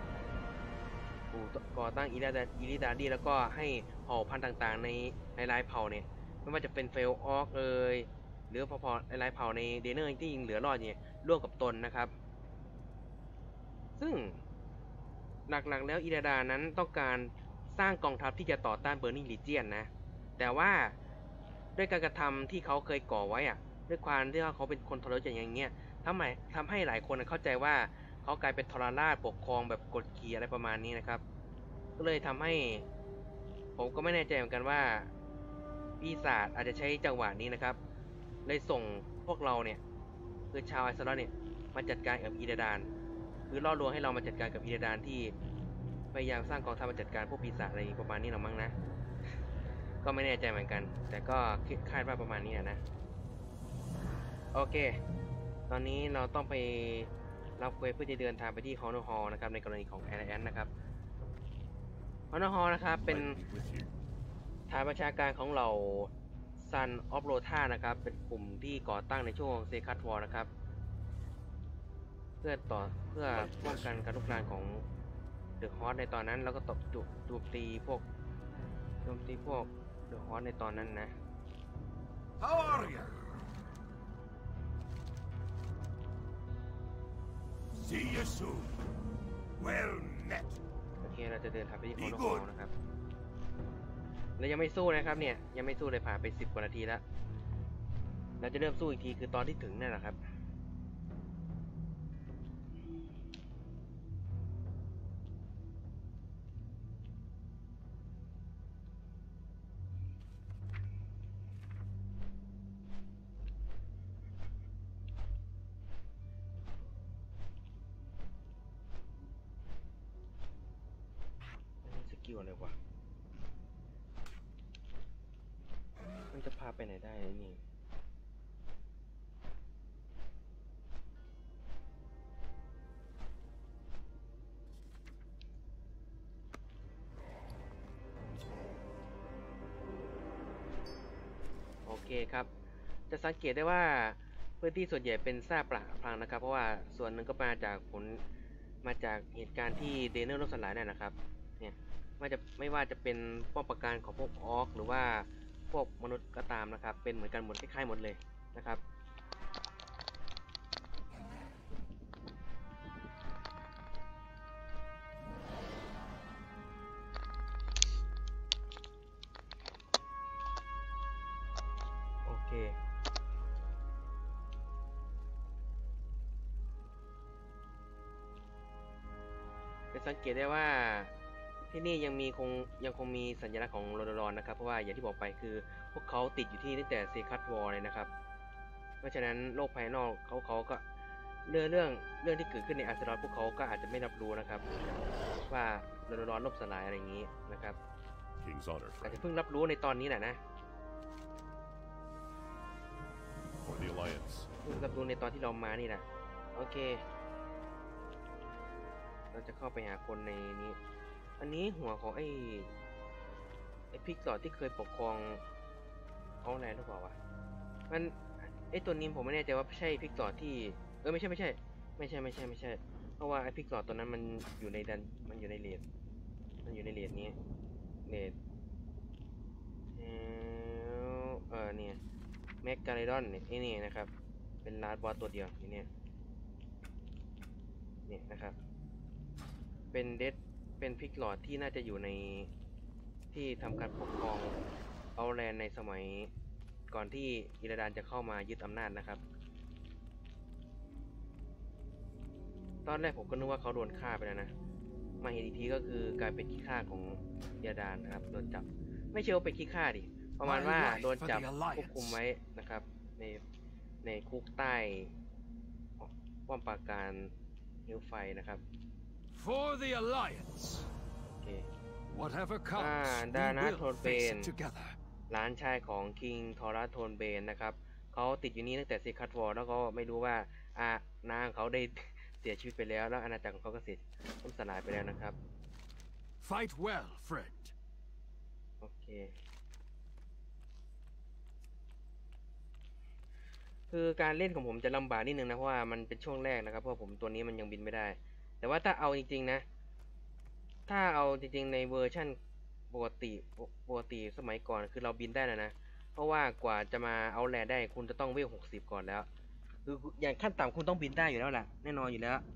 ก่อตั้งอิริดารีแล้วก็ให้เผ่าพันธุ์ต่างๆในรายเผ่าเนี่ยไม่ว่าจะเป็นเฟลออกหรือพอรายเผ่าในเดเนอร์ที่ยังเหลือรอดเนี่ยร่วมกับตนนะครับซึ่งหลักๆแล้วอิราดานั้นต้องการสร้างกองทัพที่จะต่อต้านเบอร์นิงลีเจียนนะแต่ว่าด้วยการกระทำที่เขาเคยก่อไว้ด้วยความที่เขาเป็นคนทรยศอย่างเงี้ยทำให้หลายคนเข้าใจว่าเขากลายเป็นทรราชปกครองแบบกดขี่อะไรประมาณนี้นะครับก็เลยทำให้ผมก็ไม่แน่ใจเหมือนกันว่าปีศาจอาจจะใช้จังหวะนี้นะครับเลยส่งพวกเราเนี่ยคือชาวไอซ์แลนด์เนี่ยมาจัดการกับอีราดานคือล่อลวงให้เรามาจัดการกับอีราดานที่พยายามสร้างกองทัพมาจัดการพวกปีศาจอะไรประมาณนี้หรอมั้งนะก็ไม่แน่ใจเหมือนกันแต่ก็คาดว่าประมาณนี้นะโอเคตอนนี้เราต้องไปรับเควสเพื่อจะเดินทางไปที่ฮอนอร์ฮอลนะครับในกรณีของแอรแอนนะครับฮอนอร์ฮอลนะครับเป็นฐานประชาการของเราซันออฟโรธานะครับเป็นกลุ่มที่ก่อตั้งในช่วงเซคัสวอร์นะครับเพื่อป้องกันการลุกลามของเดอะฮอสในตอนนั้นแล้วก็โจมตีพวกเดอะฮอสในตอนนั้นนะ How are you? See you soon. Well met. โอเคเราจะเดินทางไปที่ฮอนอร์ฮอลนะครับเรายังไม่สู้นะครับเนี่ยยังไม่สู้เลยผ่านไป10 กว่านาทีแล้วเราจะเริ่มสู้อีกทีคือตอนที่ถึงนั่นแหละครับกิลอะไรวะมันจะพาไปไหนได้นี่โอเคครับจะสังเกตได้ว่าพื้นที่ส่วนใหญ่เป็นซากปรักพังนะครับเพราะว่าส่วนหนึ่งก็มาจากเหตุการณ์ที่เดนเนอร์ล่มสลายนั่นนะครับเนี่ยไม่ว่าจะเป็นป้อมปราการของพวกออกหรือว่าพวกมนุษย์ก็ตามนะครับเป็นเหมือนกันหมดคล้ายๆหมดเลยนะครับโอเคจะสังเกตได้ว่าที่นี่ยังคงมีสัญลักษณ์ของโรดรอนนะครับเพราะว่าอย่างที่บอกไปคือพวกเขาติดอยู่ที่นี่ตั้งแต่เซคัสวอร์เลยนะครับเพราะฉะนั้นโลกภายนอกเขาก็เรื่องที่เกิดขึ้นในอาร์เซนอลพวกเขาก็อาจจะไม่รับรู้นะครับว่าโรดรอนล่มสลายอะไรอย่างนี้นะครับ King's honor, อาจ friend. จะเพิ่งรับรู้ในตอนนี้แหละนะ For the Alliance. เพิ่งรับรู้ในตอนที่เรามานี่แหละโอเคเราจะเข้าไปหาคนในนี้อันนี้หัวของไอ้พิกซอดที่เคยปกครองเอาแลนด์หรือเปล่าวะมันไอ้ตัวนี้ผมไม่แน่ใจว่าใช่พิกซอดที่ไม่ใช่เพราะว่าไอ้พิกซอดตัวนั้นมันอยู่ในเลดนี้เลดเนี่ยแมกกาเลดอนเนี่ยไอ้นี่นะครับเป็นลาดบอสตัวเดียวเนี่ยนะครับเป็นพิกลอดที่น่าจะอยู่ในที่ทำการปกครองเอาแลนด์ในสมัยก่อนที่อิราดานจะเข้ามายึดอำนาจนะครับตอนแรกผมก็นึกว่าเขาโดนฆ่าไปแล้วนะมาเห็นอีกทีก็คือกลายเป็นขี้ข้าของอิราดานนะครับโดนจับไม่เชื่อว่าเป็นขี้ข้าดิประมาณว่าโดนจับควบคุมไว้นะครับในคุกใต้ป้อมปราการฮิลไฟนะครับ For the Alliance. โอเค Whatever comes, we Dana will face Thornbane it together. หลานชายของคิงทอรัสโทนเบนนะครับเขาติดอยู่นี่ตั้งแต่ซีคัตวอร์แล้วก็ไม่รู้ว่านางเขาได้ เสียชีวิตไปแล้วแล้วอาณาจักรของเขาก็เสียล่มสลายไปแล้วนะครับ Fight well, friend. โอเคคือการเล่นของผมจะลำบากนิดนึงนะเพราะว่ามันเป็นช่วงแรกนะครับเพราะผมตัวนี้มันยังบินไม่ได้แต่ว่าถ้าเอาจริงๆนะถ้าเอาจริงๆในเวอร์ชั่นปกติสมัยก่อนคือเราบินได้แล้วนะเพราะว่ากว่าจะมาเอาแลนด์ได้คุณจะต้องเวล60ก่อนแล้วคืออย่างขั้นต่ำคุณต้องบินได้อยู่แล้วแหละแน่นอนอยู่แล้ว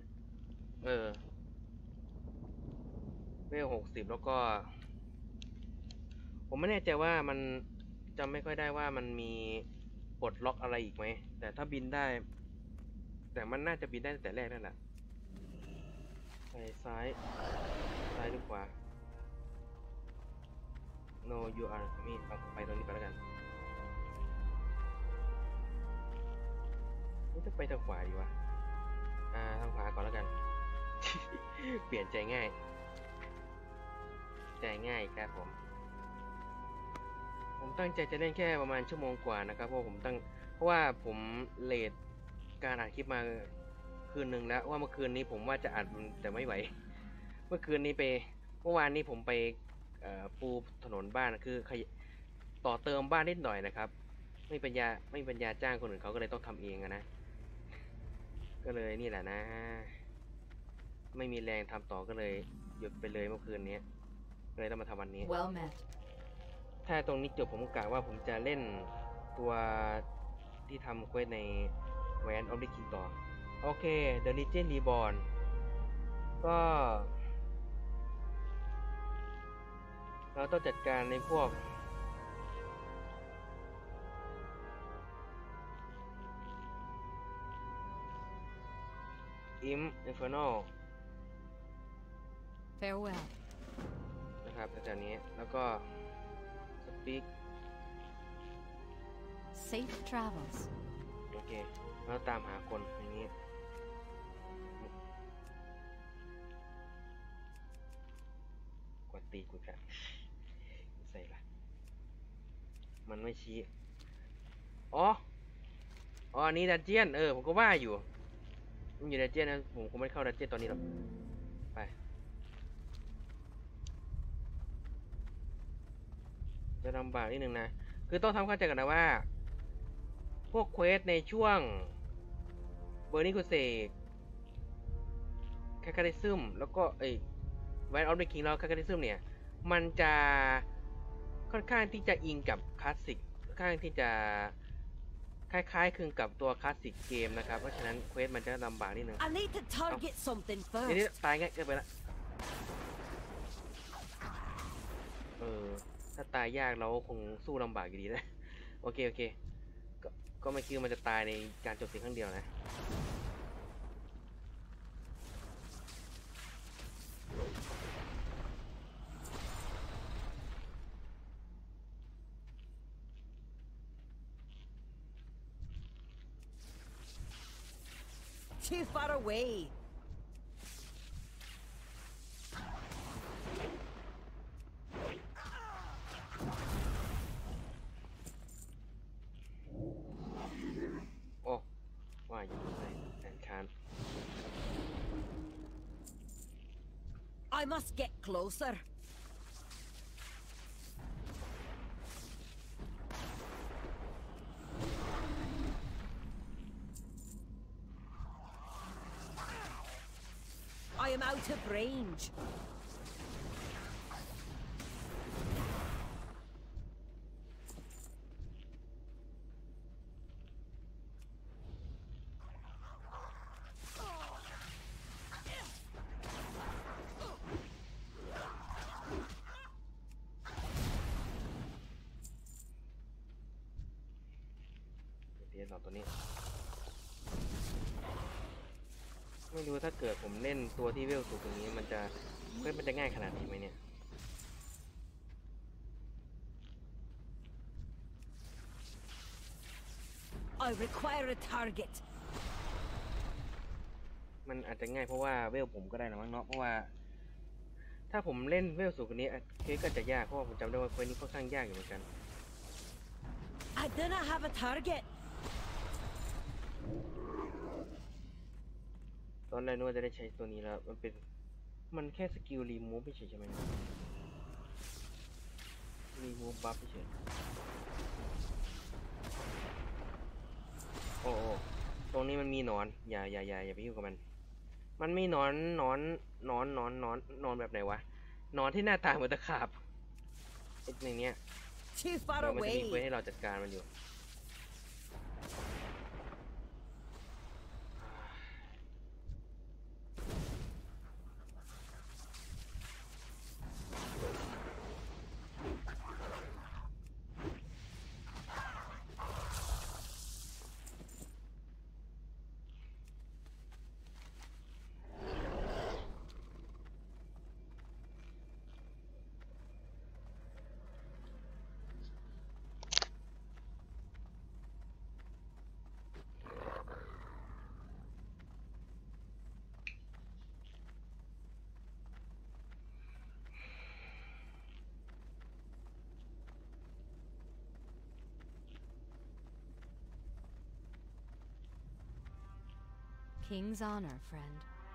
เวล60แล้วก็ผมไม่แน่ใจว่ามันจำไม่ค่อยได้ว่ามันมีปลดล็อกอะไรอีกไหมแต่ถ้าบินได้แต่มันน่าจะบินได้ตั้งแต่แรกนั่นแหละไปซ้ายหรือขวา No you are me ไปตรงนี้ไปแล้วกันนี่จะไปทางขวาดีวะทางขวาก่อนแล้วกัน เปลี่ยนใจง่ายครับผมตั้งใจจะเล่นแค่ประมาณชั่วโมงกว่านะครับเพราะว่าผมเลทการอัดคลิปมาคืนหนึ่งแล้วว่าเมื่อคืนนี้ผมว่าจะอัดแต่ไม่ไหว เมื่อวานนี้ผมไปปูถนนบ้านคือต่อเติมบ้านนิดหน่อยนะครับไม่ปัญญาจ้างคนอื่นเขาก็เลยต้องทำเองนะก็เลยนี่แหละนะไม่มีแรงทำต่อก็เลยหยุดไปเลยเมื่อคืนนี้ก็เลยต้องมาทำวันนี้ Well met. ถ้าตรงนี้จบผมกะว่าผมจะเล่นตัวที่ทำเควสในแวนออฟดิคิงต่อโอเค The Legend Reborn ก็เราต้องจัดการในพวกInfernal Farewell. นะครับแถวนี้แล้วก็ Speak Safe travels. โอเคแล้วตามหาคนอย่างนี้กดตีกูกันใส่ละมันไม่ชี้อ๋ออันนี้ดันเจียนผมก็ว่าอยู่มันอยู่ดันเจียนนะผมคงไม่เข้าดันเจียนตอนนี้หรอกไปจะลำบากนิดนึงนะคือต้องทำเข้าใจกันนะว่าพวกเควสในช่วงเบอร์นิโกเซกคาคาริซึมแล้วก็แวนออฟเดอะคิงแล้วคาคาริซึมเนี่ยมันจะค่อนข้างที่จะอิงกับคลาสสิกค่อนข้างที่จะคล้ายๆคลึงกับตัวคลาสสิกเกมนะครับเพราะฉะนั้นเควสมันจะลำบากนิดนึง I need to target something นี่ first. ตายง่ายเกินไปละถ้าตายยากเราคงสู้ลำบากอยู่ดีนะโอเคก็ไม่คิดว่ามันจะตายในการโจมตีครั้งเดียวนะ Too far away. โอ้ว่าอยู่ในแอนชาน I must get closer. I am out of range. เดี๋ยวตัวนี้ไม่รู้ถ้าเกิดผมเล่นตัวที่เวลสูงตรงนี้มันจะง่ายขนาดนี้ไหมเนี่ย I require a target. มันอาจจะง่ายเพราะว่าเวลผมก็ได้นะมั้งเนาะเพราะว่าถ้าผมเล่นเวลสูงกว่านี้เคสก็จะยากเพราะว่าผมจำได้ว่าเควสนี้ค่อนข้างยากอยู่เหมือนกัน I do not have a target. ตอนแรกนึกว่าจะได้ใช้ตัวนี้แล้วมันแค่สกิลรีมูฟไม่ใช่ใช่ไหมรีมูฟบัฟไม่ใช่โอ้ตรงนี้มันมีหนอนอย่าไปยุ่งกับมันมีหนอนแบบไหนวะหนอนที่หน้าตาเหมือนตะขาบในเนี้ย Too far มันจะมี away. เควสให้เราจัดการมันอยู่ King's honor, friend.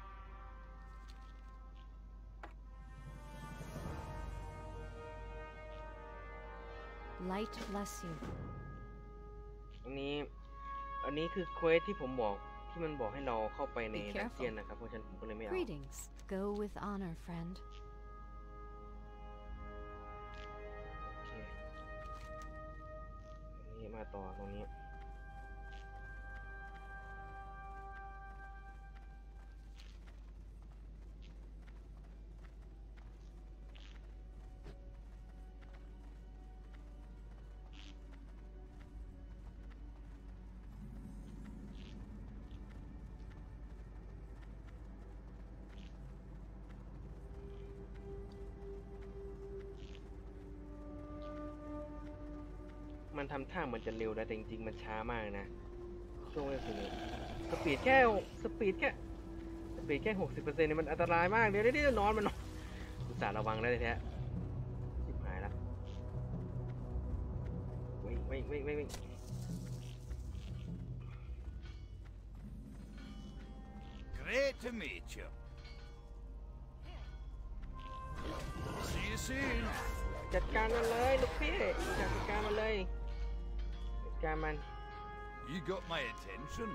Light bless you. อันนี้คือเควสที่ผมบอกที่มันบอกให้เราเข้าไปในดันเจียนนะครับเพราะฉะนั้นผมก็เลยไม่เอา Greetings. Go with honor, friend. โอเคอันนี้มาต่อตรงนี้มันทำท่าเหมือนจะเร็วนะแต่จริงๆมันช้ามากนะช่วงเวลานี้สปีดแค่60%เนี่ยมันอันตรายมากเดี๋ยวนอนอุตส่าห์ระวังได้แท้วิ่ง Great to meet you. See you soon. จัดการมันเลยลูกพี่จัดการมันเลยจัดการมัน You got my attention.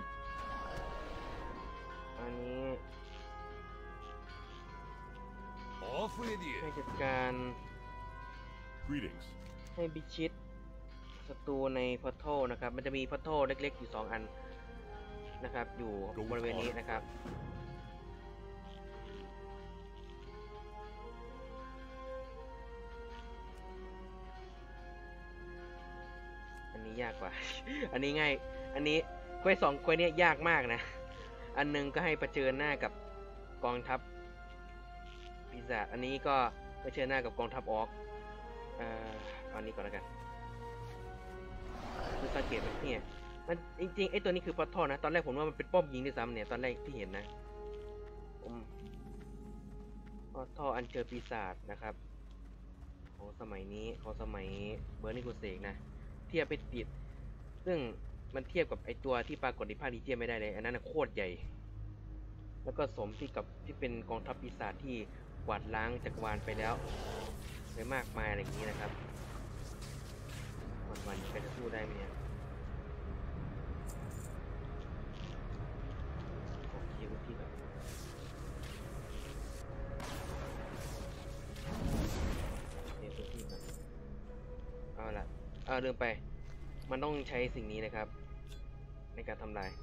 อันนี้ Off with ให้ you. จัดการ Greetings. ให้บิชิตศัตรูในพอร์ทัลนะครับ มันจะมีพอร์ทัลเล็กๆอยู่2 อันนะครับ อยู่บริเวณนี้นะครับ อันนี้ยากกว่า อันนี้ง่าย อันนี้เควส2 เควสเนี้ยยากมากนะ อันนึงก็ให้เผชิญหน้ากับกองทัพปีศาจอันนี้ก็เผชิญหน้ากับกองทัพออกเอาอันนี้ก่อนแล้วกันคือสังเกตไหมเนี่ยมันจริงๆไอ้ตัวนี้คือพอร์ทัลนะ ตอนแรกผมว่ามันเป็นป้อมยิงด้วยซ้ำเนี่ย ตอนแรกที่เห็นนะพอร์ทัลอันเจอปีศาจนะครับของสมัยนี้ของสมัยเบอร์นิโกเซกนะเทียบไปติดซึ่งมันเทียบกับไอตัวที่ปรากฏในภาคดีเจียไม่ได้เลยอันนั้นโคตรใหญ่แล้วก็สมที่เป็นกองทัพปีศาจที่กวาดล้างจักรวาลไปแล้วไปมากมายอะไรอย่างนี้นะครับวันๆใครจะสู้ได้ไหมเนี่ยโอเคพื้นที่ก่อนพื้นที่ก่อนเอาละลืมไปมันต้องใช้สิ่งนี้นะครับในการทำลาย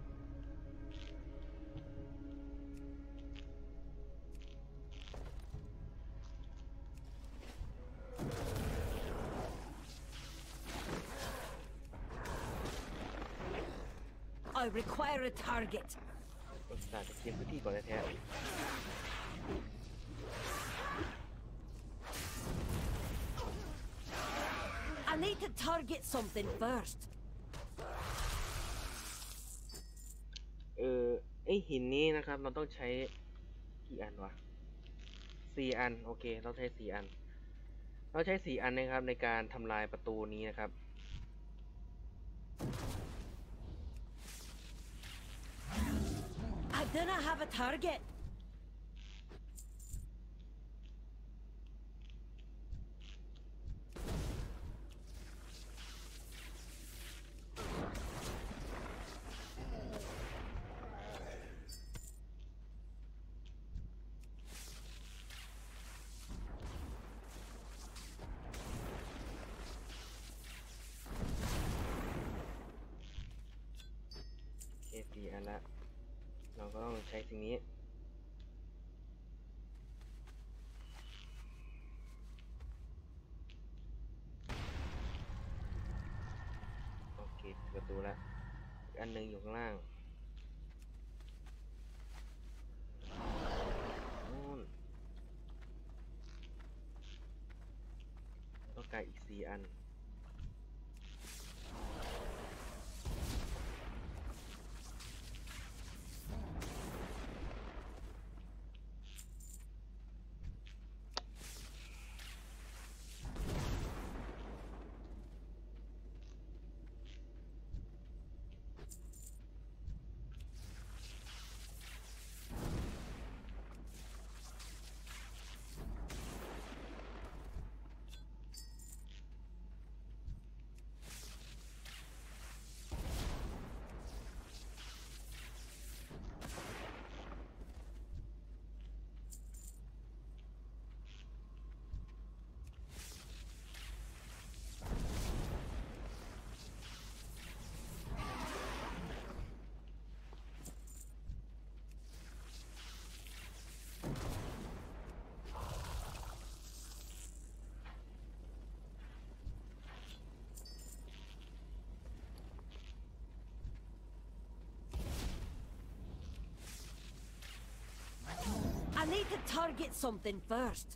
I require a target. ต้องการจะเคลียร์พื้นที่ก่อนแท้ I need to target something first. ไอหินนี้นะครับเราต้องใช้กี่อันวะ4 อันโอเคเราใช้4 อันเราใช้4 อันนะครับในการทำลายประตูนี้นะครับ I don't have a target. 4 อันละเราก็ต้องใช้สิ่งนี้โอเคประตูละอีกอันหนึ่งอยู่ข้างล่างนู่นต้องการอีก4 อัน I need to target something first.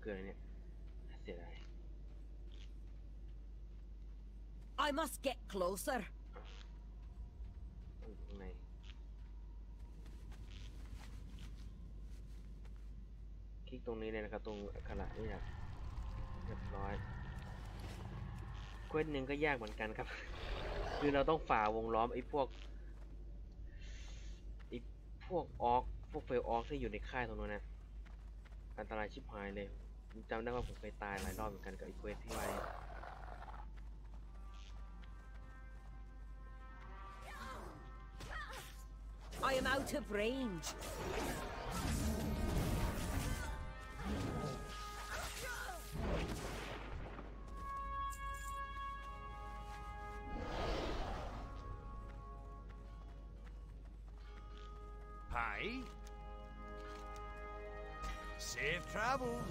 เกินเนี่ยเสียดาย I must get closer. อยู่ข้างในคลิกตรงนี้เลยนะครับตรงอักขระนี่นะเรียบร้อยเควสหนึ่งก็ยากเหมือนกันครับ คือเราต้องฝ่าวงล้อมไอ้พวกออกพวกเฟลออกที่อยู่ในค่ายตรงนั้นนะอันตรายชิบหายเลยผมจำได้ว่าผมเคยตายหลายรอบเหมือนกันกับไอ้เควสที่ไว้ I am out of range. Hi. Safe travels.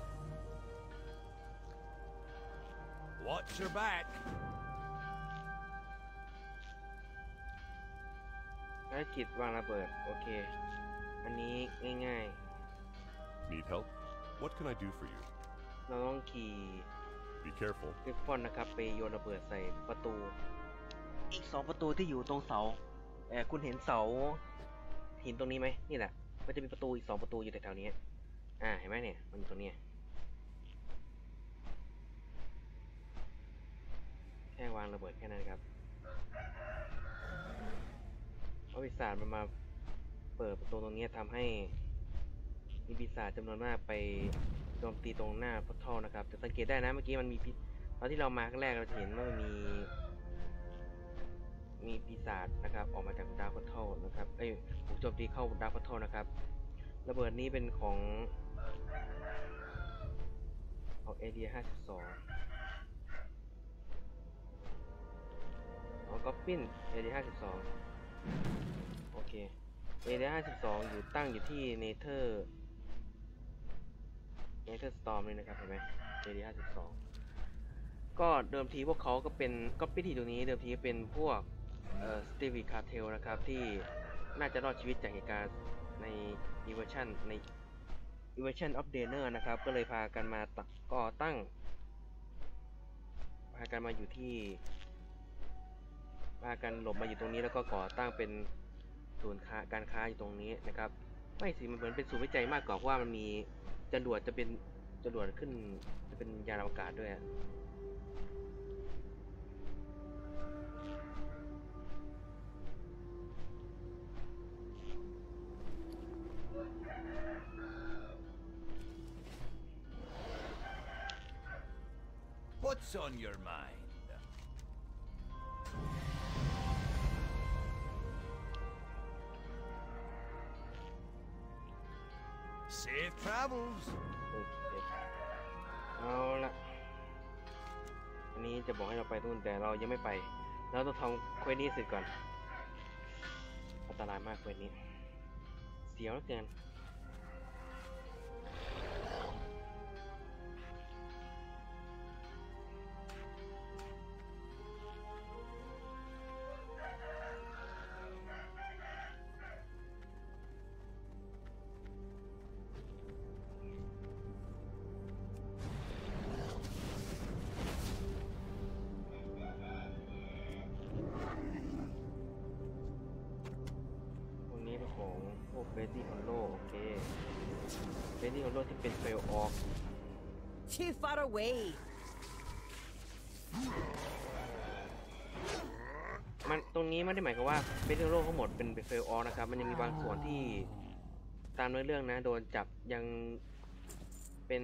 Watch your back. ภารกิจวางระเบิดโอเคอันนี้ง่าย Need help? What can I do for you? ๆเราต้องขี่ Be careful. กริฟฟอนนะครับไปโยนระเบิดใส่ประตูอีก2ประตูที่อยู่ตรงเสาคุณเห็นเสาหินตรงนี้ไหมนี่แหละมันจะมีประตูอีก2ประตูอยู่แถวๆนี้เห็นไหมเนี่ยมันอยู่ตรงนี้แค่วางระเบิดแค่นั้นครับเพราะปีศาจมันมาเปิดประตูตรงนี้ทำให้มีปีศาจจำนวนมากไปโจมตีตรงหน้าพัทเทิลนะครับจะสังเกตได้นะเมื่อกี้มันมีตอนที่เรามาครั้งแรกเราจะเห็นว่ามันมีปีศาจนะครับออกมาจากดาวพัทเทิลนะครับถูกโจมตีเข้าดาวพัทเทิลนะครับระเบิดนี้เป็นของเอเดีย52ก๊อปปิ้นเอเดีย52โอเคเอเดีย52ตั้งอยู่ที่เนเธอร์สตอร์มเลยนะครับเห็นไหมเอเดีย52ก็เดิมทีพวกเขาก็เป็นก๊อปปี้ที่ตรงนี้เดิมทีเป็นพวกสตีวีคาร์เทลนะครับที่น่าจะรอดชีวิตจากเหตุการณ์ในอีเวอร์ชันออฟเดเนอร์นะครับก็เลยพากันมาก่อตั้งพากันมาอยู่ที่พากันหลบมาอยู่ตรงนี้แล้วก็ก่อตั้งเป็นศูนย์การค้าอยู่ตรงนี้นะครับไม่สิมันเหมือนเป็นศูนย์วิจัยมากกว่าเพราะว่ามันมีจรวดจะเป็นจรวดขึ้นจะเป็นยานอวกาศด้วย What's on your mind? Safe travels. เอาละอันนี้จะบอกให้เราไปนู่นแต่เรายังไม่ไปเราต้องทำเควสนี้เสร็จก่อนอันตรายมากเควสนี้เสียวเหลือเกินของพวกเบสตี้ฮอลโลโอเคเบสตี้ฮอลโลที่เป็นเฟลออก Too far away. มันตรงนี้ไม่ได้หมายความว่าเบสตี้ฮอลโลทั้งหมดเป็นเฟลออกนะครับมันยังมีบางส่วนที่ตามเรื่องนะโดนจับยังเป็น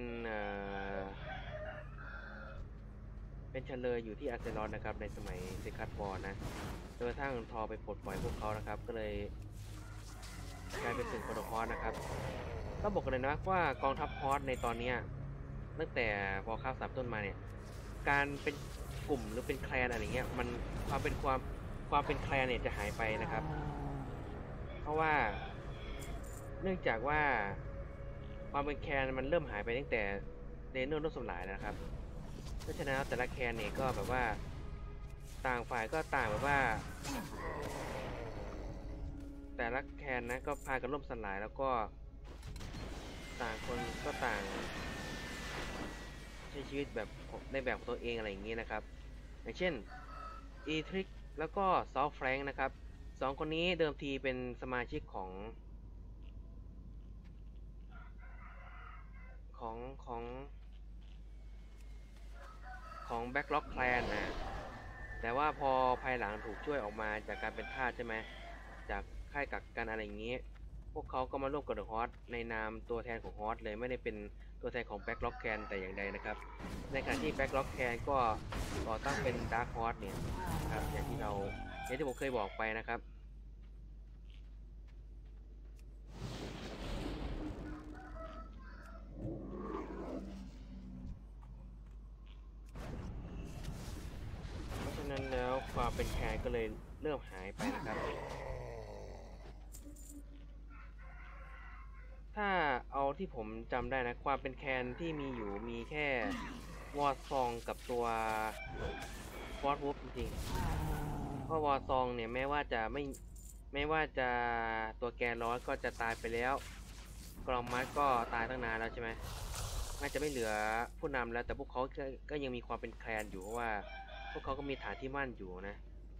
เฉลยอยู่ที่อาร์เซนอลนะครับในสมัยเซคัสวอร์นะจนกระทั่งทอไปปลดปล่อยพวกเขานะครับก็เลยกลายเป็นสื่อโปรโตคอลนะครับต้องบอกกันเลยนะว่ากองทัพฮอสในตอนนี้ตั้งแต่วอร์คราฟต์ 3ต้นมาเนี่ยการเป็นกลุ่มหรือเป็นแคลนอะไรเงี้ยมันความเป็นแคลนเนี่ยจะหายไปนะครับเพราะว่าเนื่องจากว่าความเป็นแคลนมันเริ่มหายไปตั้งแต่เดนเนอร์ล่มสลายนะครับเพราะฉะนั้นแต่ละแคลนเนี่ยก็แบบว่าต่างฝ่ายก็ต่างแบบว่าแต่ละแคนนะก็พากันล่มสลายแล้วก็ต่างคนก็ต่างช้ชีวิตแบบในแบบของตัวเองอะไรอย่างนี้นะครับอย่างเช่นอีทริกแล้วก็ซอลแฟรงค์นะครับสองคนนี้เดิมทีเป็นสมาชิกของของของของแบ็กล็อกแคลนแต่ว่าพอภายหลังถูกช่วยออกมาจากการเป็นทาสใช่ไหมจากค่ายกักกันอะไรอย่างนี้พวกเขาก็มาร่วมกับเดอะฮอสในนามตัวแทนของฮอสเลยไม่ได้เป็นตัวแทนของแบ็กล็อกแคนแต่อย่างใดนะครับในขณะที่แบ็กล็อกแคนก็ก่อตั้งเป็นดาร์คฮอสเนี่ยครับอย่างที่ผมเคยบอกไปนะครับเพราะฉะนั้นแล้วความเป็นแคนก็เลยเริ่มหายไปนะครับถ้าเอาที่ผมจำได้นะความเป็นแคนที่มีอยู่มีแค่วอร์ซองกับตัวฟอร์ดวูฟจริงๆเพราะวอร์ซองเนี่ยแม้ว่าจะตัวแกนร้อนก็จะตายไปแล้วกรอมมัสก็ตายตั้งนานแล้วใช่ไหมน่าจะไม่เหลือผู้นำแล้วแต่พวกเขาก็ยังมีความเป็นแคนอยู่เพราะว่าพวกเขาก็มีฐานที่มั่นอยู่นะ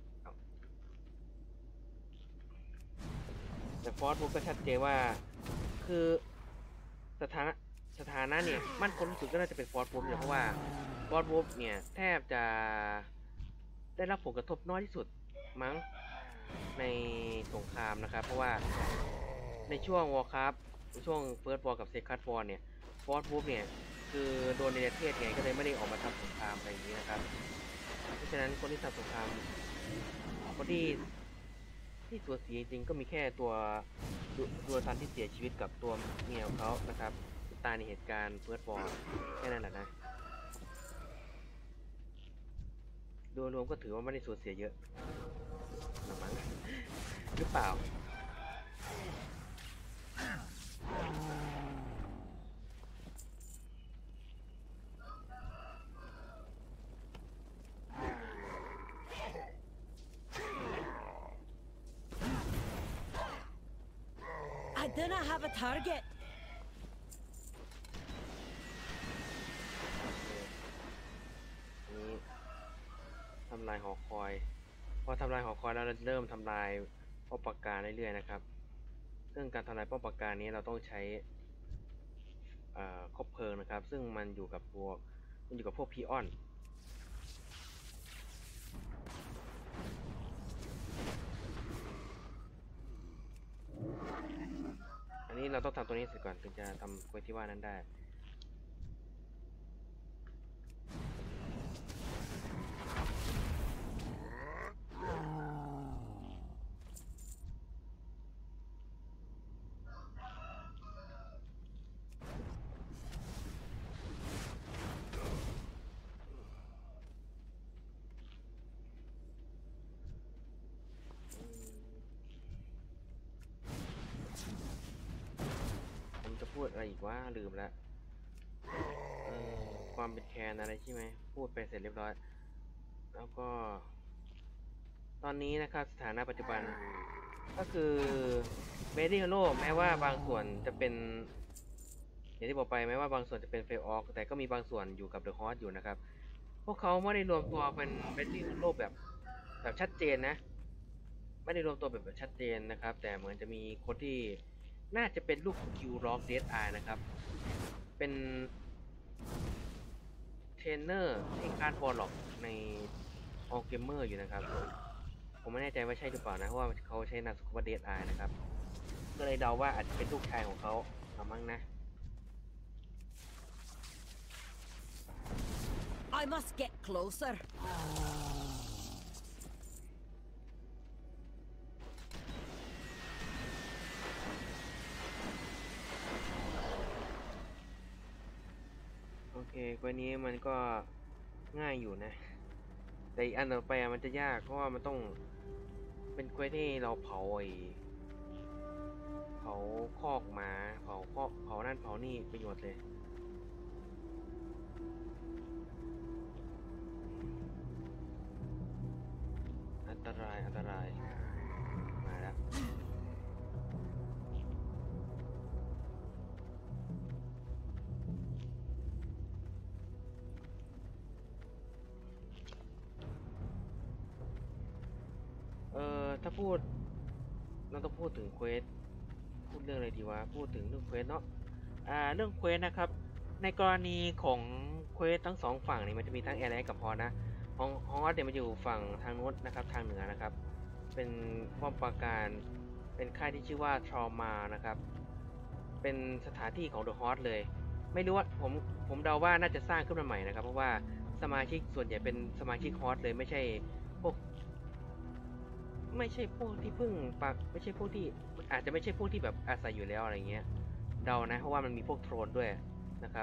แต่ฟอร์ดวูฟก็ชัดเจนว่าคือสถานะเนี่ยมั่นคงที่สุดก็น่าจะเป็นฟอร์ดวูฟเนี่ยเพราะว่าฟอร์ดวูฟเนี่ยแทบจะได้รับผลกระทบน้อยที่สุดมั้งในสงครามนะครับเพราะว่าในช่วงวอร์คราฟช่วงเฟิร์สวอร์กับเซคันด์วอร์เนี่ยฟอร์ดวูฟเนี่ยคือโดนในประเทศไงก็เลยไม่ได้ออกมาทำสงครามอะไรอย่างนี้นะครับเพราะฉะนั้นคนที่ทำสงครามคนที่สูญเสียจริงก็มีแค่ตัวซันที่เสียชีวิตกับตัวเมียของเขานะครับตายในเหตุการณ์เฟิร์สวอร์แค่นั้นแหละนะโดยรวมก็ถือว่าไม่ได้สูญเสียเยอะหรือมั้งหรือเปล่า I do not have a target. นี้ทำลายหอคอยพอทำลายหอคอยแล้วเราเริ่มทำลายป้อมปราการเรื่อยๆนะครับซึ่งการทำลายป้อมปราการนี้เราต้องใช้คบเพลิงนะครับซึ่งมันอยู่กับพวกพีออนอันนี้เราต้องทำตัวนี้เสร็จก่อนถึงจะทำเควสที่ว่านั้นได้พูดอะไรอีกว่าลืมแล้วความเป็นแคนอะไรใช่ไหมพูดไปเสร็จเรียบร้อยแล้วก็ตอนนี้นะครับสถานะปัจจุบันก็คือเมดิโลแม้ว่าบางส่วนจะเป็นอย่างที่บอกไปแม้ว่าบางส่วนจะเป็นเฟลออกแต่ก็มีบางส่วนอยู่กับเดอะฮอสอยู่นะครับพวกเขาไม่ได้รวมตัวเป็นเมดิโลแบบชัดเจนนะไม่ได้รวมตัวแบบชัดเจนนะครับแต่เหมือนจะมีคนที่น่าจะเป็นลูกของคิวร็อกเดดไอนะครับเป็นเทรนเนอร์ที่คาดบอลล็อกในออเกมเมอร์อยู่นะครับผมไม่แน่ใจว่าใช่หรือเปล่านะเพราะว่าเขาใช้นามสกุลว่าเดดไอนะครับก็เลยเดาว่าอาจจะเป็นลูกชายของเขามั้งนะ I must get closer. โอเคกว่านี้มันก็ง่ายอยู่นะแต่อีกอันต่อไปมันจะยากเพราะว่ามันต้องเป็นเควสที่เราเผาคอกหมาเผานั่นเผานี่ประโยชน์เลยอันตรายมาแล้วพูดเราต้องพูดถึงเควสพูดเรื่องอะไรดีวะพูดถึงเรื่องเควสเนาะเรื่องเควสนะครับในกรณีของเควสทั้งสองฝั่งนี่มันจะมีทั้งแอร์ไลท์กับฮอสนะฮอสเนี่ยมันอยู่ฝั่งทางนู้นนะครับทางเหนือนะครับเป็นป้อมปราการเป็นค่ายที่ชื่อว่าทรอมานะครับเป็นสถานที่ของเดอะฮอสเลยไม่รู้ว่าผมเดาว่าน่าจะสร้างขึ้นมาใหม่นะครับเพราะว่าสมาชิกส่วนใหญ่เป็นสมาชิกฮอสเลยไม่ใช่พวกที่เพิ่งปักไม่ใช่พวกที่อาจจะไม่ใช่พวกที่แบบอาศัยอยู่แล้วอะไรเงี้ยเดานะเพราะว่ามันมีพวกโทรนด้วยนะครับ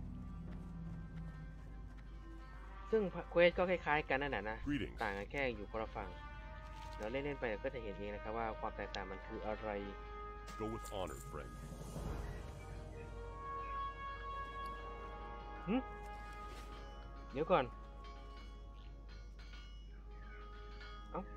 ซึ่งเควสก็คล้ายๆกันนั่นแหละนะต่างกันแค่อยู่คนละฝั่งเดี๋ยวเล่นๆไปก็จะเห็นเองนะครับว่าความแตกต่างมันคืออะไร Go with honor, friend. เดี๋ยวก่อนเอ้า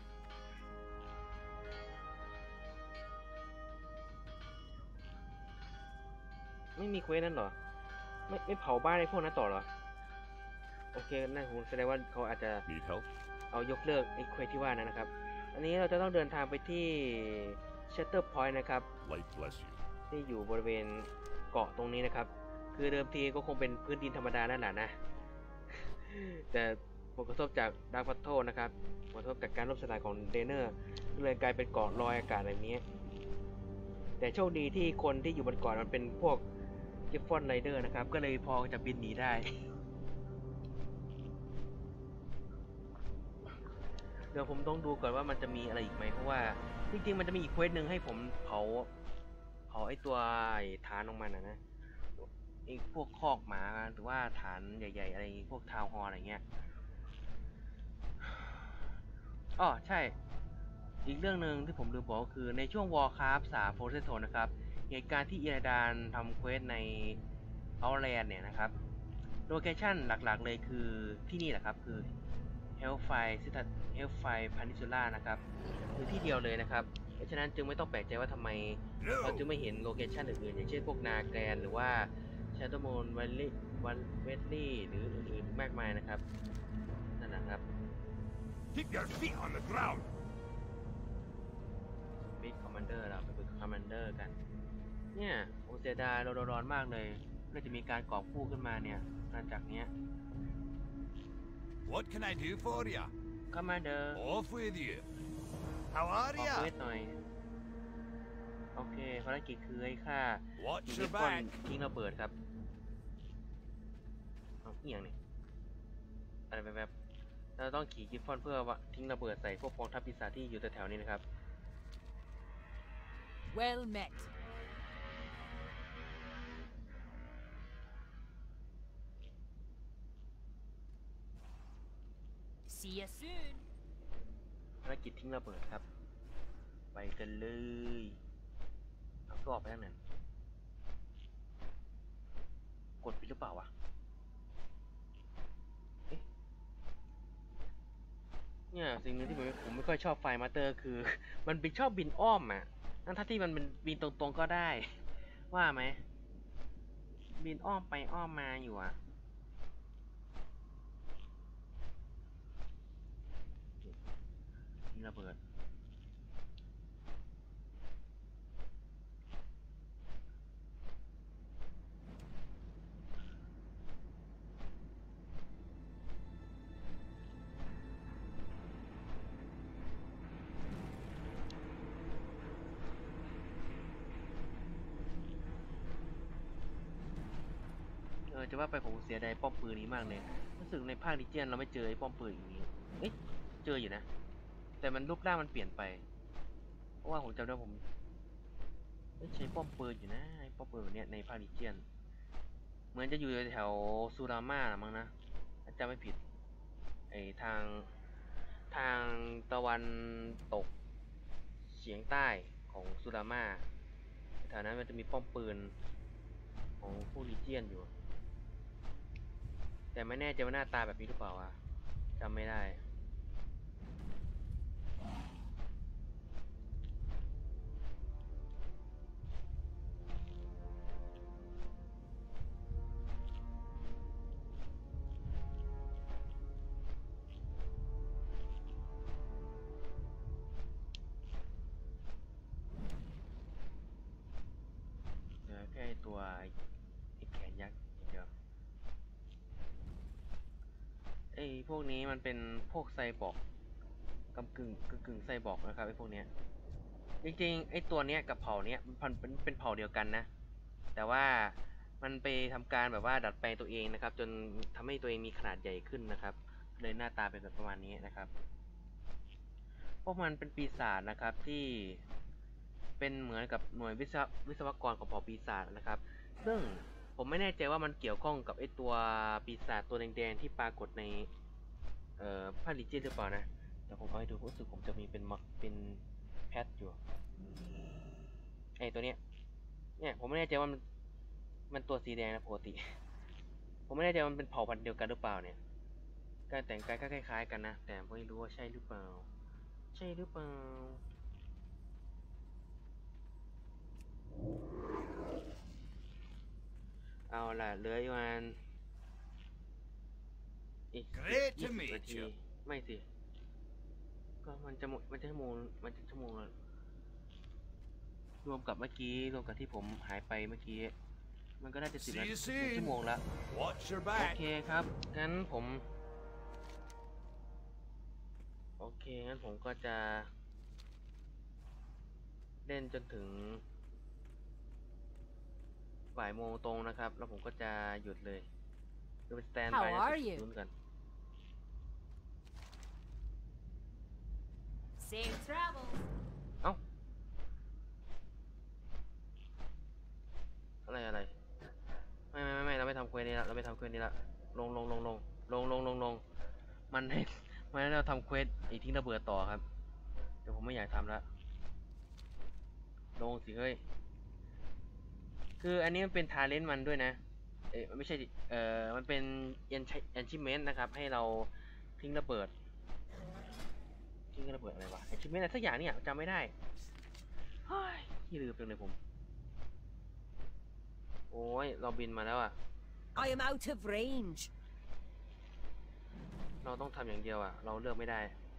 ไม่มีเควสนั่นเหรอไม่เผาบ้านไอ้พวกนั้นต่อเหรอโอเคนั่นคงแสดงว่าเขาอาจจะ Need help? เอายกเลิกไอ้เควสที่ว่านั้นนะครับอันนี้เราจะต้องเดินทางไปที่ Shutter Point นะครับ Light bless you. ที่อยู่บริเวณเกาะตรงนี้นะครับคือเดิมทีก็คงเป็นพื้นดินธรรมดานั่นแหละนะ แต่ผลกระทบจากดาร์กพัทโทนะครับผลกระทบจากการล่มสลายของเดเนอร์ก็เลยกลายเป็นเกาะลอยอากาศแบบนี้แต่โชคดีที่คนที่อยู่บนเกาะมันเป็นพวกกิฟฟอนไรเดอร์นะครับก็เลยพอจะบินหนีได้ เดี๋ยวผมต้องดูก่อนว่ามันจะมีอะไรอีกไหมเพราะว่าจริงๆมันจะมีอีกเควสหนึ่งให้ผมเผาไอตัวฐานของมันนะไอพวกคอกหมาหรือว่าฐานใหญ่ๆอะไรพวกทาวน์ฮอลล์อะไรเงี้ยอ๋อใช่อีกเรื่องหนึ่งที่ผมลืมบอกก็คือในช่วง Warcraft 3 Frozen Throne นะครับเหตุการณ์ที่อิราดานทำเควสในเอาแลนด์เนี่ยนะครับโลเคชั่นหลักๆเลยคือที่นี่แหละครับคือHellfire Peninsula นะครับคือที่เดียวเลยนะครับเพราะฉะนั้นจึงไม่ต้องแปลกใจว่าทำไมเราจึงไม่เห็นโลเคชั่นอื่นๆอย่างเช่นพวกนาแกรนหรือว่า Shadowmoon Valley หรืออื่นๆมากมายนะครับนั่นนะครับ Keep your feet on the ground. Big Commander เราไปคุยกับ Commander กันเนี่ยผมเสียดายเราร้อนมากเลยเพื่อจะมีการกอบกู้ขึ้นมาเนี่ยหลังจากเนี้ย What can I do for you? Commander Off with you. How ขอ are เควส ya? หน่อยโอเคภารกิจคือให้ฆ่า Watch ยิง your นิปอน back. ทิ้งระเบิดครับเอาเอียงนี่อะไรแบบเราต้องขี่กิฟฟอนเพื่อทิ้งระเบิดใส่พวกกองทัพปีศาจที่อยู่แถวๆนี้นะครับ Well met. See you soon. ภารกิจทิ้งระเบิดครับไปกันเลยเอาก็ออกไปทางนั้นกดผิดหรือเปล่าวะเอ๊ะเนี่ยสิ่งหนึงที่ผมไม่ค่อยชอบไฟมาสเตอร์คือ มันเป็นชอบบินอ้อมอ่ะทั้งที่มันเป็นบินตรงๆก็ได้ว่าไหมบินอ้อมไปอ้อมมาอยู่อ่ะทิ้งระเบิดจะว่าไปผมเสียดายป้อมปืนนี้มากเลยรู้สึกในภาคดิเจียนเราไม่เจอไอ้ป้อมปืนอย่างนี้เอ๊ะเจออยู่นะแต่มันรูปร่างมันเปลี่ยนไปเพราะว่าผมจำได้ผมใช้ป้อมปืนอยู่นะไอ้ป้อมปืนแบบนี้ในภาคดิเจียนเหมือนจะอยู่แถวซูราม่าหรือมั้งนะถ้าจำไม่ผิดไอ้ทางตะวันตกเฉียงใต้ของซูราม่าแถวนั้นมันจะมีป้อมปืนของผู้ดิเจียนอยู่แต่ไม่แน่ใจว่าหน้าตาแบบนี้หรือเปล่าวะจำไม่ได้ โพวกนี้มันเป็นพวกไซบอร์กกึ่งไซบอร์กนะครับไอ้พวกเนี้ยจริงๆไอ้ตัวเนี้ยกับเผ่าเนี้ยมันเป็นเผ่าเดียวกันนะแต่ว่ามันไปทำการแบบว่าดัดแปลงตัวเองนะครับจนทำให้ตัวเองมีขนาดใหญ่ขึ้นนะครับเลยหน้าตาเป็นแบบประมาณนี้นะครับพวกมันเป็นปีศาจนะครับที่เป็นเหมือนกับหน่วยวิศวกรของเผ่าปีศาจนะครับซึ่งผมไม่แน่ใจว่ามันเกี่ยวข้องกับไอตัวปีศาจตัวแดงๆที่ปรากฏในภาคลิเจนหรือเปล่านะแต่ผมเอาให้ดูรู้สึกผมจะมีเป็นแพทอยู่ไอตัวเนี้ยเนี่ยผมไม่แน่ใจว่ามันตัวสีแดงนะปกติผมไม่แน่ใจว่ามันเป็นเผ่าพันธุ์เดียวกันหรือเปล่าเนี่ยการแต่งกายก็คล้ายๆกันนะแต่ไม่รู้ว่าใช่หรือเปล่าเอาล่ะเหลืออยู่วันอีก Great to 20 meet นาที you ไม่สิก็มันจะชั่วโมงแล้วรวมกับเมื่อกี้รวมกับที่ผมหายไปเมื่อกี้มันก็น่าจะ10 See นา you ที soon. ชั่วโมงละ Watch your โอ back. เคครับงั้นผมก็จะเล่นจนถึงบ่ายโมงตรงนะครับแล้วผมก็จะหยุดเลยดูเป็นสแตนบายนะลุ้นกัน Safe travels. เอ้าอะไรไม่เราไม่ทำเควสนี้ละลงมันให้เราทำเควสไอ้ทิ้งระเบิดต่อครับแต่ผมไม่อยากทำแล้วลงสิเฮ้ยคืออันนี้มันเป็นทาเลนต์มันด้วยนะไม่ใช่มันเป็นenchantmentนะครับให้เราทิ้งระเบิดอะไรวะenchantment อะไรสักอย่างเนี่ยจำไม่ได้เฮ้ยที่ลืมไปเลยผมโอ้ยเราบินมาแล้วอ่ะ I am out of range. เราต้องทำอย่างเดียวอ่ะเราเลือกไม่ได้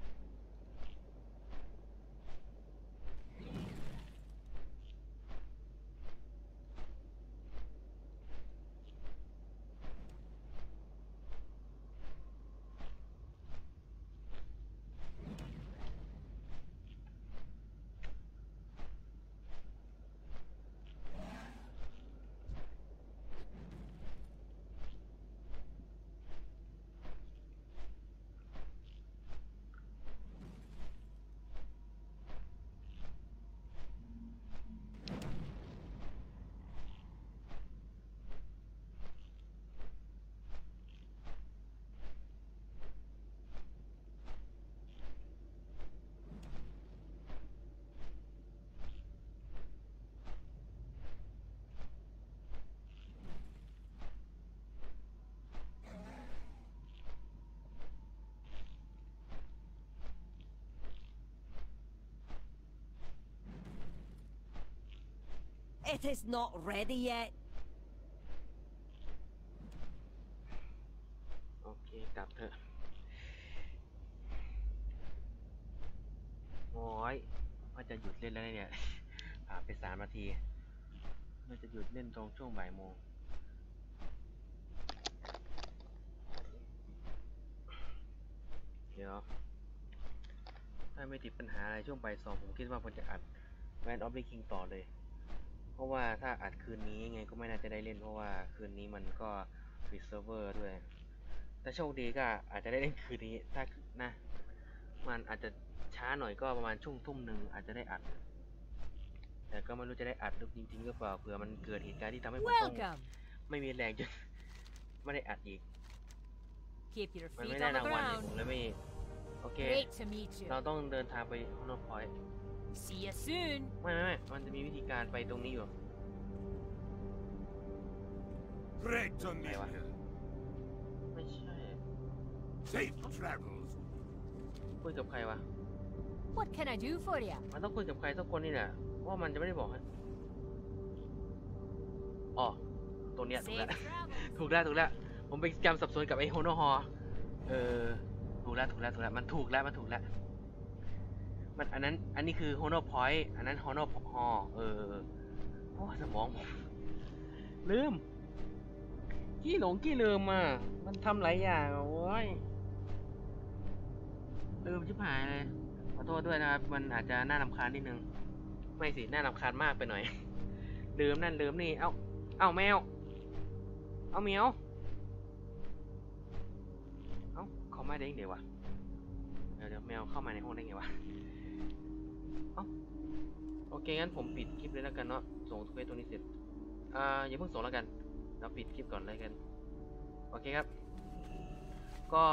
It is not ready yet. โอเคกลับเถอะโอ้ยว่าจะหยุดเล่นแล้วเนี่ยผ่านไป3 นาทีว่าจะหยุดเล่นตรงช่วงบ่ายโมงเดี๋ยวถ้าไม่ติดปัญหาอะไรช่วงบ่าย 2ผมคิดว่าผมจะอัดแวนออฟเดอะคิงต่อเลยเพราะว่าถ้าอัดคืนนี้ไงก็ไม่น่าจะได้เล่นเพราะว่าคืนนี้มันก็ปิดเซิร์ฟเวอร์ด้วยถ้าโชคดีก็อาจจะได้เล่นคืนนี้ถ้านะมันอาจจะช้าหน่อยก็ประมาณช่วงทุ่ม 1อาจจะได้อัดแต่ก็ไม่รู้จะได้อัดจริงๆหรือเปล่าเผื่อมันเกิดเหตุการณ์ที่ทำให้ผมต้อง Welcome. ไม่มีแรงจน ไม่ได้อัดอีก Keep your มัน feet ไม่ได้ on the รางวัลเนี่ย ground. ผมเลยไม่โอเค Great to meet เรา you. ต้องเดินทางไปฮอนอร์พอยต์ See you soon. ไม่มันจะมีวิธีการไปตรงนี้อยู่ Great to meet Aywa. you. ไม่ใช่ Safe travels. คุยกับใครวะ What can I do for you? มันต้องคุยกับใครสักคนนี่แหละเพราะมันจะไม่ได้บอกให้อ๋อตัวเนี้ยถูก Safe แล้ว travels. ถูกแล้วผมไปจำสับสนกับไอ้โฮโนฮอถูกแล้วมันถูกแล้วมันอันนี้คือโฮโนพอยต์อันนั้นโฮโนฮอโอ้สมองผมลืมขี้ลืมอ่ะมันทำหลายอย่างโอ้ยชิบหายเลยขอโทษด้วยนะครับมันอาจจะน่ารำคาญนิดนึงไม่สิน่ารำคาญมากไปหน่อย ลืมนั่นลืมนี่เอ้าแมวเอาเหมียวเขามาได้ยังไงวะเดี๋ยวแมวเข้ามาในห้องได้ไงวะโอเคงั้นผมปิดคลิปเลยแล้วกันเนาะส่งเควสตัวนี้เสร็จอย่าเพิ่งส่งแล้วกันเราปิดคลิปก่อนเลยกันโอเคครับก็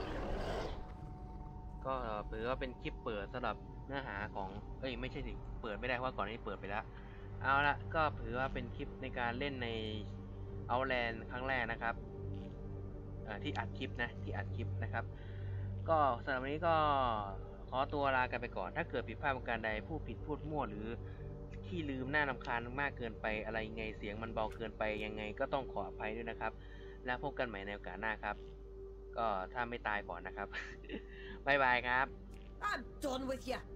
ถือว่าเป็นคลิปเปิดสำหรับเนื้อหาของไม่ใช่สิเปิดไม่ได้เพราะว่าก่อนนี้เปิดไปแล้วเอาละก็ถือว่าเป็นคลิปในการเล่นใน Outland ครั้งแรกนะครับที่อัดคลิปนะครับ ก็สำหรับวันนี้ก็ขอตัวลากันไปก่อนถ้าเกิดผิดพลาดประการใดผู้ผิดพูดมั่วหรือที่ลืมน่ารำคาญมากเกินไปอะไรยังไงเสียงมันเบาเกินไปยังไงก็ต้องขออภัยด้วยนะครับแล้วพบกันใหม่ในโอกาสหน้าครับก็ถ้าไม่ตายก่อนนะครับ บ๊ายบายครับ I'm done with you.